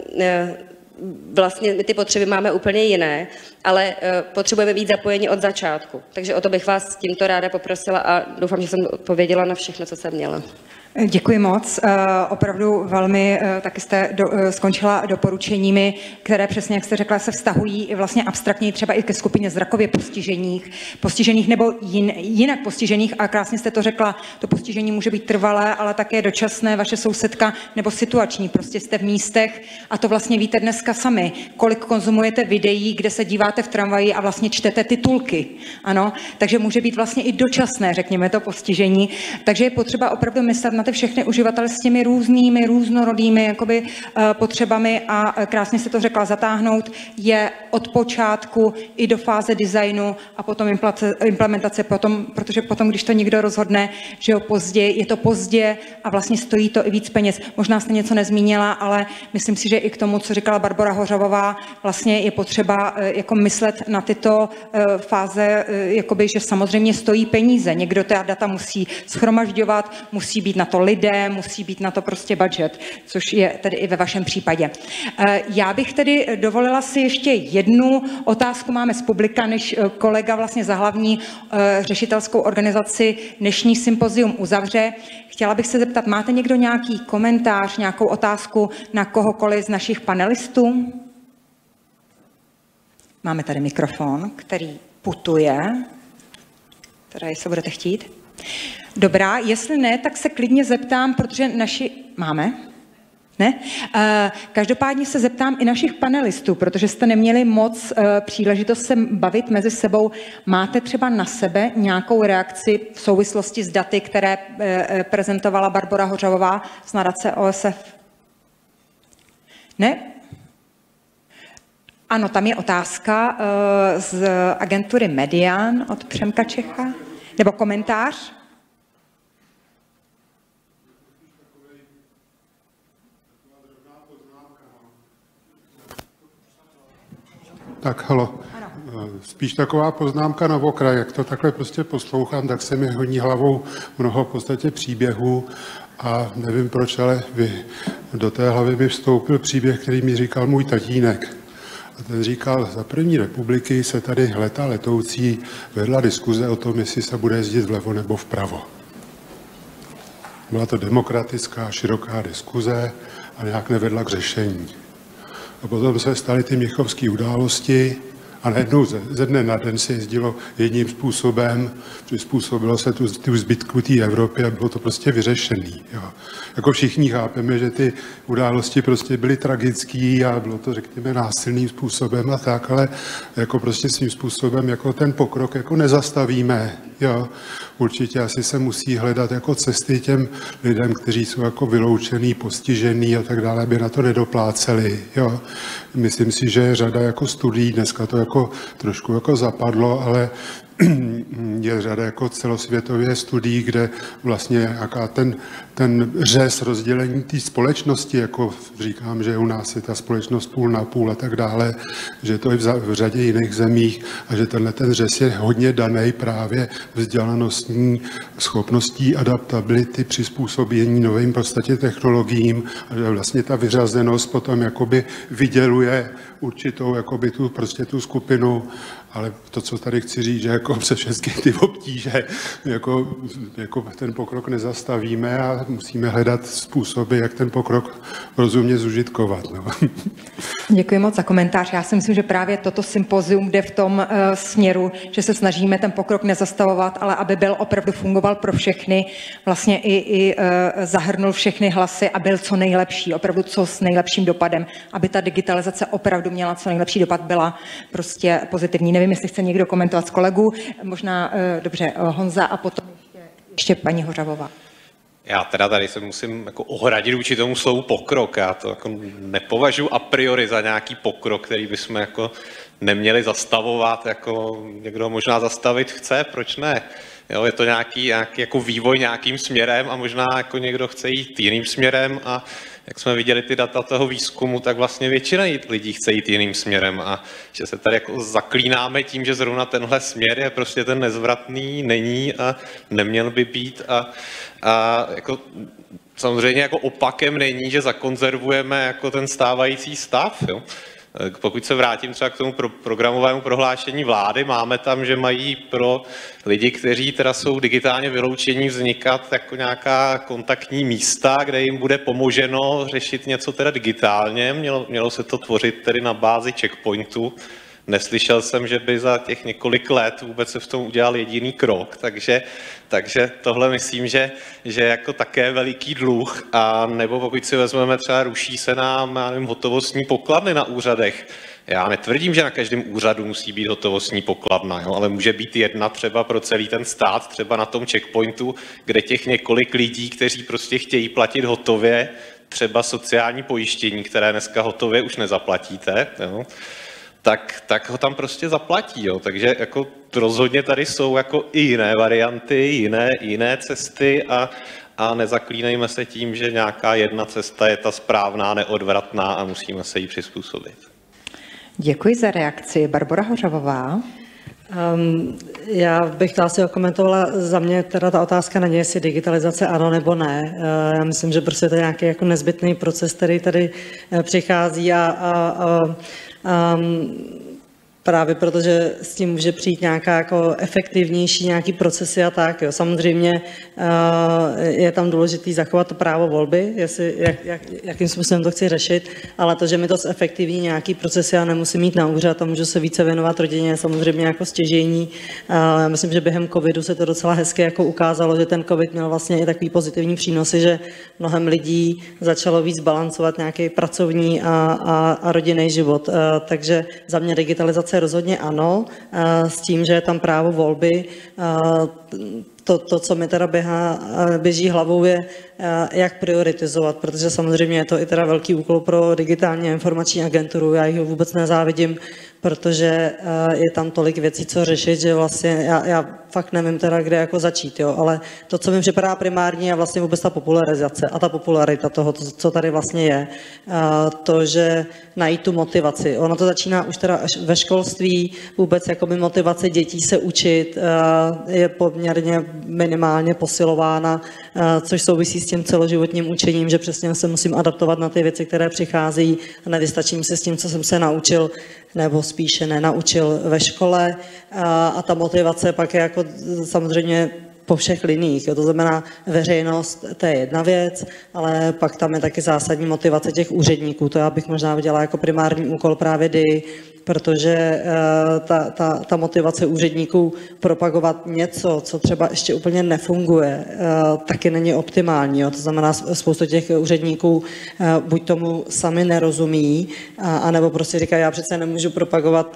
vlastně my ty potřeby máme úplně jiné, ale potřebujeme být zapojeni od začátku. Takže o to bych vás tímto ráda poprosila a doufám, že jsem odpověděla na všechno, co jsem měla. Děkuji moc. Opravdu velmi taky jste skončila doporučeními, které přesně, jak jste řekla, se vztahují vlastně abstraktně třeba i ke skupině zrakově postižených nebo jinak postižených. A krásně jste to řekla, to postižení může být trvalé, ale také dočasné, vaše sousedka nebo situační. Prostě jste v místech a to vlastně víte dneska sami, kolik konzumujete videí, kde se díváte v tramvaji a vlastně čtete titulky. Ano, takže může být vlastně i dočasné, řekněme to, postižení. Takže je potřeba opravdu myslet na ty všechny uživatele s těmi různými, různorodými jakoby, potřebami a krásně se to řekla, zatáhnout je od počátku i do fáze designu a potom implementace, protože potom, když to někdo rozhodne, že je to pozdě a vlastně stojí to i víc peněz. Možná jste něco nezmínila, ale myslím si, že i k tomu, co říkala Barbora Hořavová, vlastně je potřeba jako myslet na tyto fáze, jakoby, že samozřejmě stojí peníze. Někdo ta data musí shromažďovat, musí být na to lidé, musí být na to prostě budget, což je tedy i ve vašem případě. Já bych tedy dovolila si ještě jednu otázku, máme z publika, než kolega vlastně za hlavní řešitelskou organizaci dnešní sympozium uzavře. Chtěla bych se zeptat, máte někdo nějaký komentář, nějakou otázku na kohokoliv z našich panelistů? Máme tady mikrofon, který putuje, teda jestli budete chtít. Dobrá, jestli ne, tak se klidně zeptám, protože máme? Ne? Každopádně se zeptám i našich panelistů, protože jste neměli moc příležitost se bavit mezi sebou. Máte třeba na sebe nějakou reakci v souvislosti s daty, které prezentovala Barbora Hořavová z nadace OSF? Ne? Ano, tam je otázka z agentury Median od Přemka Čecha. Nebo komentář? Tak halo, spíš taková poznámka na okraj, jak to takhle prostě poslouchám, tak se mi honí hlavou mnoho v podstatě příběhů a nevím proč, ale do té hlavy mi vstoupil příběh, který mi říkal můj tatínek. A ten říkal, za první republiky se tady leta letoucí vedla diskuze o tom, jestli se bude jezdit vlevo nebo vpravo. Byla to demokratická, široká diskuze a nějak nevedla k řešení. A potom se staly ty měchovské události a najednou ze dne na den se jezdilo jedním způsobem, přizpůsobilo se tu zbytku té Evropy a bylo to prostě vyřešený. Jo. Jako všichni chápeme, že ty události prostě byly tragický a bylo to, řekněme, násilným způsobem a tak, ale jako prostě svým způsobem jako ten pokrok jako nezastavíme. Jo. Určitě asi se musí hledat jako cesty těm lidem, kteří jsou jako vyloučený, postižený a tak dále, aby na to nedopláceli. Jo. Myslím si, že je řada jako studií, dneska to jako trošku jako zapadlo, ale je řada jako celosvětově studií, kde vlastně jaká ten řez rozdělení té společnosti, jako říkám, že u nás je ta společnost půl na půl a tak dále, že to je v řadě jiných zemích a že tenhle ten řez je hodně daný právě vzdělanostní schopností adaptability, přizpůsobění novým podstatě technologiím a že vlastně ta vyřazenost potom jakoby vyděluje určitou jakoby tu skupinu, ale to, co tady chci říct, že jako se všechny ty obtíže, jako ten pokrok nezastavíme a musíme hledat způsoby, jak ten pokrok rozumně zužitkovat. No. Děkuji moc za komentář. Já si myslím, že právě toto sympozium jde v tom směru, že se snažíme ten pokrok nezastavovat, ale aby byl opravdu fungoval pro všechny, vlastně i zahrnul všechny hlasy a byl co nejlepší, opravdu co s nejlepším dopadem, aby ta digitalizace opravdu měla co nejlepší dopad, byla prostě pozitivní. Nevím, jestli chce někdo komentovat z kolegů, možná dobře Honza a potom ještě paní Hořavová. Já teda tady se musím jako ohradit vůči tomu slovu pokrok. Já to jako nepovažuji a priori za nějaký pokrok, který bychom jako neměli zastavovat. Jako někdo možná zastavit chce, proč ne? Jo, je to nějaký jako vývoj nějakým směrem a možná jako někdo chce jít jiným směrem a jak jsme viděli ty data toho výzkumu, tak vlastně většina lidí chce jít jiným směrem a že se tady jako zaklínáme tím, že zrovna tenhle směr je prostě ten nezvratný, není a neměl by být a jako samozřejmě jako opakem není, že zakonzervujeme jako ten stávající stav, jo. Pokud se vrátím třeba k tomu programovému prohlášení vlády, máme tam, že mají pro lidi, kteří teda jsou digitálně vyloučení, vznikat jako nějaká kontaktní místa, kde jim bude pomoženo řešit něco teda digitálně. Mělo se to tvořit tedy na bázi checkpointu. Neslyšel jsem, že by za těch několik let vůbec se v tom udělal jediný krok, takže tohle myslím, že jako také veliký dluh, a nebo pokud si vezmeme třeba ruší se nám, já nevím, hotovostní pokladny na úřadech. Já netvrdím, že na každém úřadu musí být hotovostní pokladna, jo, ale může být jedna třeba pro celý ten stát, třeba na tom checkpointu, kde těch několik lidí, kteří prostě chtějí platit hotově, třeba sociální pojištění, které dneska hotově už nezaplatíte, jo, tak ho tam prostě zaplatí. Jo. Takže jako rozhodně tady jsou jako i jiné varianty, jiné cesty a nezaklínejme se tím, že nějaká jedna cesta je ta správná, neodvratná a musíme se jí přizpůsobit. Děkuji za reakci. Barbora Hořavová. Já bych to asi okomentovala, za mě teda ta otázka není, jestli digitalizace ano nebo ne. Já myslím, že prostě to je nějaký jako nezbytný proces, který tady přichází právě protože s tím může přijít nějaká jako efektivnější nějaký procesy a tak. Jo. Samozřejmě je tam důležitý zachovat to právo volby, jakým způsobem to chci řešit, ale to, že mi to zefektivní nějaký procesy a nemusím mít na úřad a můžu se více věnovat rodině, je samozřejmě jako stěžejní. Já myslím, že během covidu se to docela hezky jako ukázalo, že ten covid měl vlastně i takový pozitivní přínosy, že mnohem lidí začalo víc balancovat nějaký pracovní a rodinný život. Takže za mě digitalizace rozhodně ano, s tím, že je tam právo volby. To, co mi teda běží hlavou, je, jak prioritizovat, protože samozřejmě je to i teda velký úkol pro digitální informační agenturu. Já jich vůbec nezávidím, protože je tam tolik věcí, co řešit, že vlastně já fakt nevím teda, kde jako začít, jo, ale to, co mi připadá primární, je vlastně vůbec ta popularizace a ta popularita toho, co tady vlastně je. To, že najít tu motivaci. Ono to začíná už teda až ve školství, vůbec jakoby motivace dětí se učit je poměrně minimálně posilována, což souvisí s tím celoživotním učením, že přesně se musím adaptovat na ty věci, které přicházejí a nevystačím se s tím, co jsem se naučil, nebo spíše nenaučil ve škole, a ta motivace pak je jako samozřejmě po všech liních. To znamená veřejnost, to je jedna věc, ale pak tam je taky zásadní motivace těch úředníků. To já bych možná viděla jako primární úkol právě DII, protože ta motivace úředníků propagovat něco, co třeba ještě úplně nefunguje, taky není optimální. Jo. To znamená, spoustu těch úředníků buď tomu sami nerozumí, anebo prostě říkají, já přece nemůžu propagovat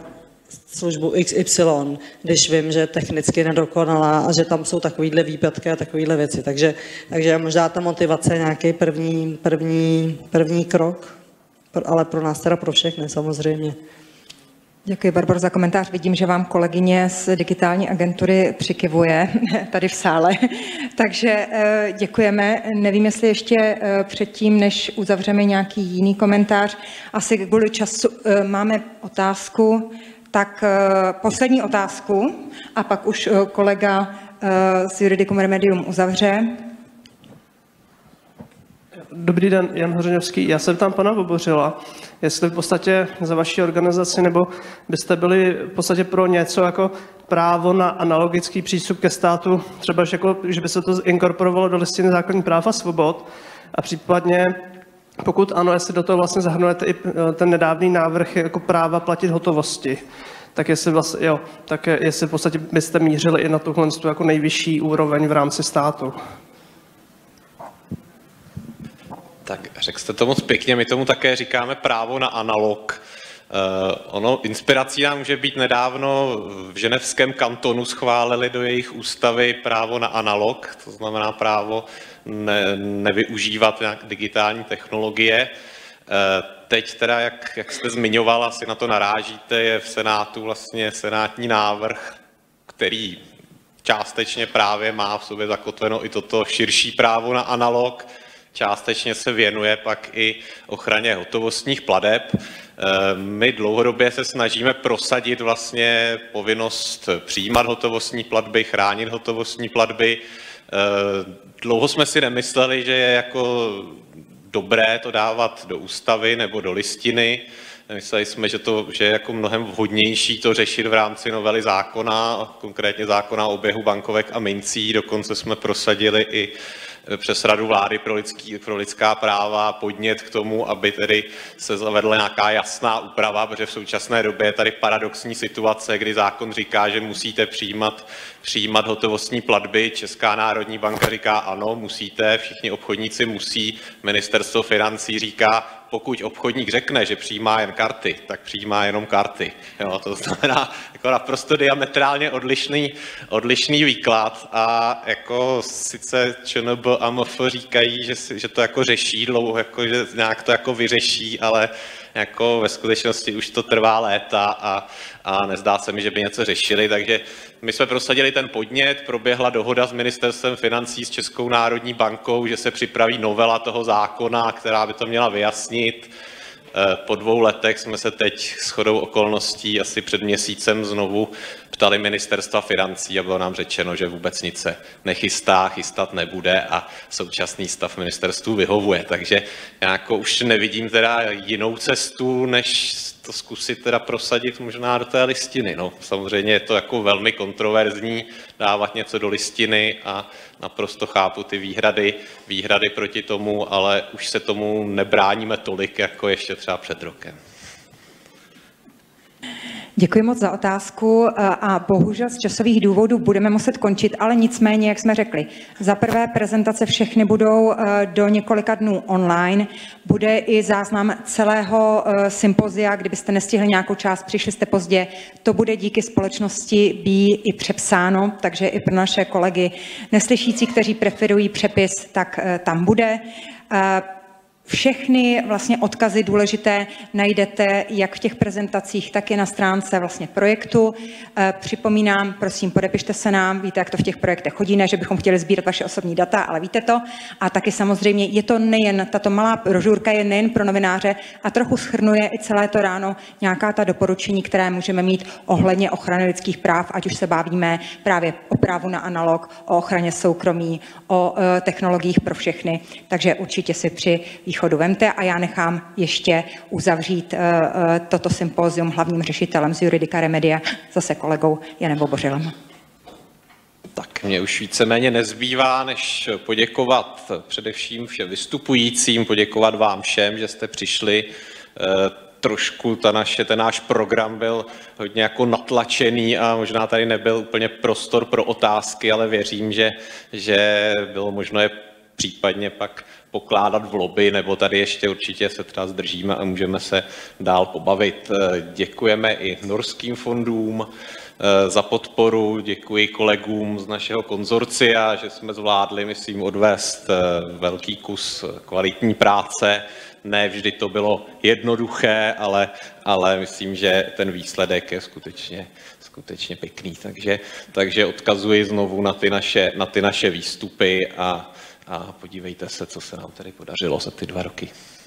službu XY, když vím, že je technicky nedokonalá a že tam jsou takovýhle výpadky a takovýhle věci. Takže možná ta motivace je nějaký první krok, ale pro nás teda pro všechny samozřejmě. Děkuji, Barbaro, za komentář. Vidím, že vám kolegyně z digitální agentury přikyvuje tady v sále, takže děkujeme. Nevím, jestli ještě předtím, než uzavřeme nějaký jiný komentář, asi kvůli času máme otázku, tak poslední otázku a pak už kolega z Juridicum Remedium uzavře. Dobrý den, Jan Hořeňovský. Já se ptám pana Vobořila, jestli v podstatě za vaší organizaci nebo byste byli v podstatě pro něco jako právo na analogický přístup ke státu, třeba že by se to inkorporovalo do Listiny základních práv a svobod a případně, pokud ano, jestli do toho vlastně zahrnujete i ten nedávný návrh jako práva platit hotovosti, tak jestli jestli v podstatě byste mířili i na tuhle jako nejvyšší úroveň v rámci státu. Tak řekl jste to moc pěkně, my tomu také říkáme právo na analog. Ono inspirací nám může být nedávno v ženevském kantonu schválili do jejich ústavy právo na analog, to znamená právo nevyužívat nějak digitální technologie. Teď teda, jak jste zmiňoval, asi na to narážíte, je v Senátu vlastně senátní návrh, který částečně právě má v sobě zakotveno i toto širší právo na analog. Částečně se věnuje pak i ochraně hotovostních plateb. My dlouhodobě se snažíme prosadit vlastně povinnost přijímat hotovostní platby, chránit hotovostní platby. Dlouho jsme si nemysleli, že je jako dobré to dávat do ústavy nebo do listiny. Mysleli jsme, že je jako mnohem vhodnější to řešit v rámci novely zákona, konkrétně zákona o oběhu bankovek a mincí. Dokonce jsme prosadili i přes Radu vlády pro lidská práva podnět k tomu, aby tedy se zavedla nějaká jasná úprava, protože v současné době je tady paradoxní situace, kdy zákon říká, že musíte přijímat hotovostní platby. Česká národní banka říká ano, musíte, všichni obchodníci musí. Ministerstvo financí říká, pokud obchodník řekne, že přijímá jen karty, tak přijímá jenom karty. Jo, to znamená jako naprosto diametrálně odlišný výklad a jako sice ČNB a MF říkají, že to jako řeší dlouho, jako, že nějak to jako vyřeší, ale jako ve skutečnosti už to trvá léta a nezdá se mi, že by něco řešili, takže my jsme prosadili ten podnět, proběhla dohoda s Ministerstvem financí, s Českou národní bankou, že se připraví novela toho zákona, která by to měla vyjasnit. Po 2 letech jsme se teď shodou okolností asi před měsícem znovu ptali Ministerstva financí a bylo nám řečeno, že vůbec nic se nechystá, chystat nebude a současný stav ministerstvu vyhovuje. Takže já jako už nevidím teda jinou cestu, než to zkusit teda prosadit možná do té listiny. No, samozřejmě je to jako velmi kontroverzní dávat něco do listiny a naprosto chápu ty výhrady proti tomu, ale už se tomu nebráníme tolik, jako ještě třeba před rokem. Děkuji moc za otázku a bohužel z časových důvodů budeme muset končit, ale nicméně, jak jsme řekli, za prvé prezentace všechny budou do několika dnů online, bude i záznam celého sympozia, kdybyste nestihli nějakou část, přišli jste pozdě, to bude díky společnosti BE i přepsáno, takže i pro naše kolegy neslyšící, kteří preferují přepis, tak tam bude. Všechny vlastně odkazy důležité najdete jak v těch prezentacích, tak i na stránce vlastně projektu. Připomínám, prosím, podepište se nám, víte, jak to v těch projektech chodí, ne, že bychom chtěli sbírat vaše osobní data, ale víte to. A taky samozřejmě je to nejen, tato malá brožurka je nejen pro novináře a trochu shrnuje i celé to ráno nějaká ta doporučení, které můžeme mít ohledně ochrany lidských práv, ať už se bavíme právě o právu na analog, o ochraně soukromí, o technologiích pro všechny. Takže určitě si při východu vemte a já nechám ještě uzavřít toto sympózium hlavním řešitelem z Juridica Remedia, zase kolegou Janem Vobořilem. Tak mě už víceméně nezbývá, než poděkovat především všem vystupujícím, poděkovat vám všem, že jste přišli. Trošku ten náš program byl hodně jako natlačený a možná tady nebyl úplně prostor pro otázky, ale věřím, že bylo možno je případně pak pokládat v lobby, nebo tady ještě určitě se třeba zdržíme a můžeme se dál pobavit. Děkujeme i norským fondům za podporu, děkuji kolegům z našeho konzorcia, že jsme zvládli, myslím, odvést velký kus kvalitní práce. Ne vždy to bylo jednoduché, ale myslím, že ten výsledek je skutečně pěkný. Takže odkazuji znovu na ty naše výstupy a podívejte se, co se nám tady podařilo za ty 2 roky.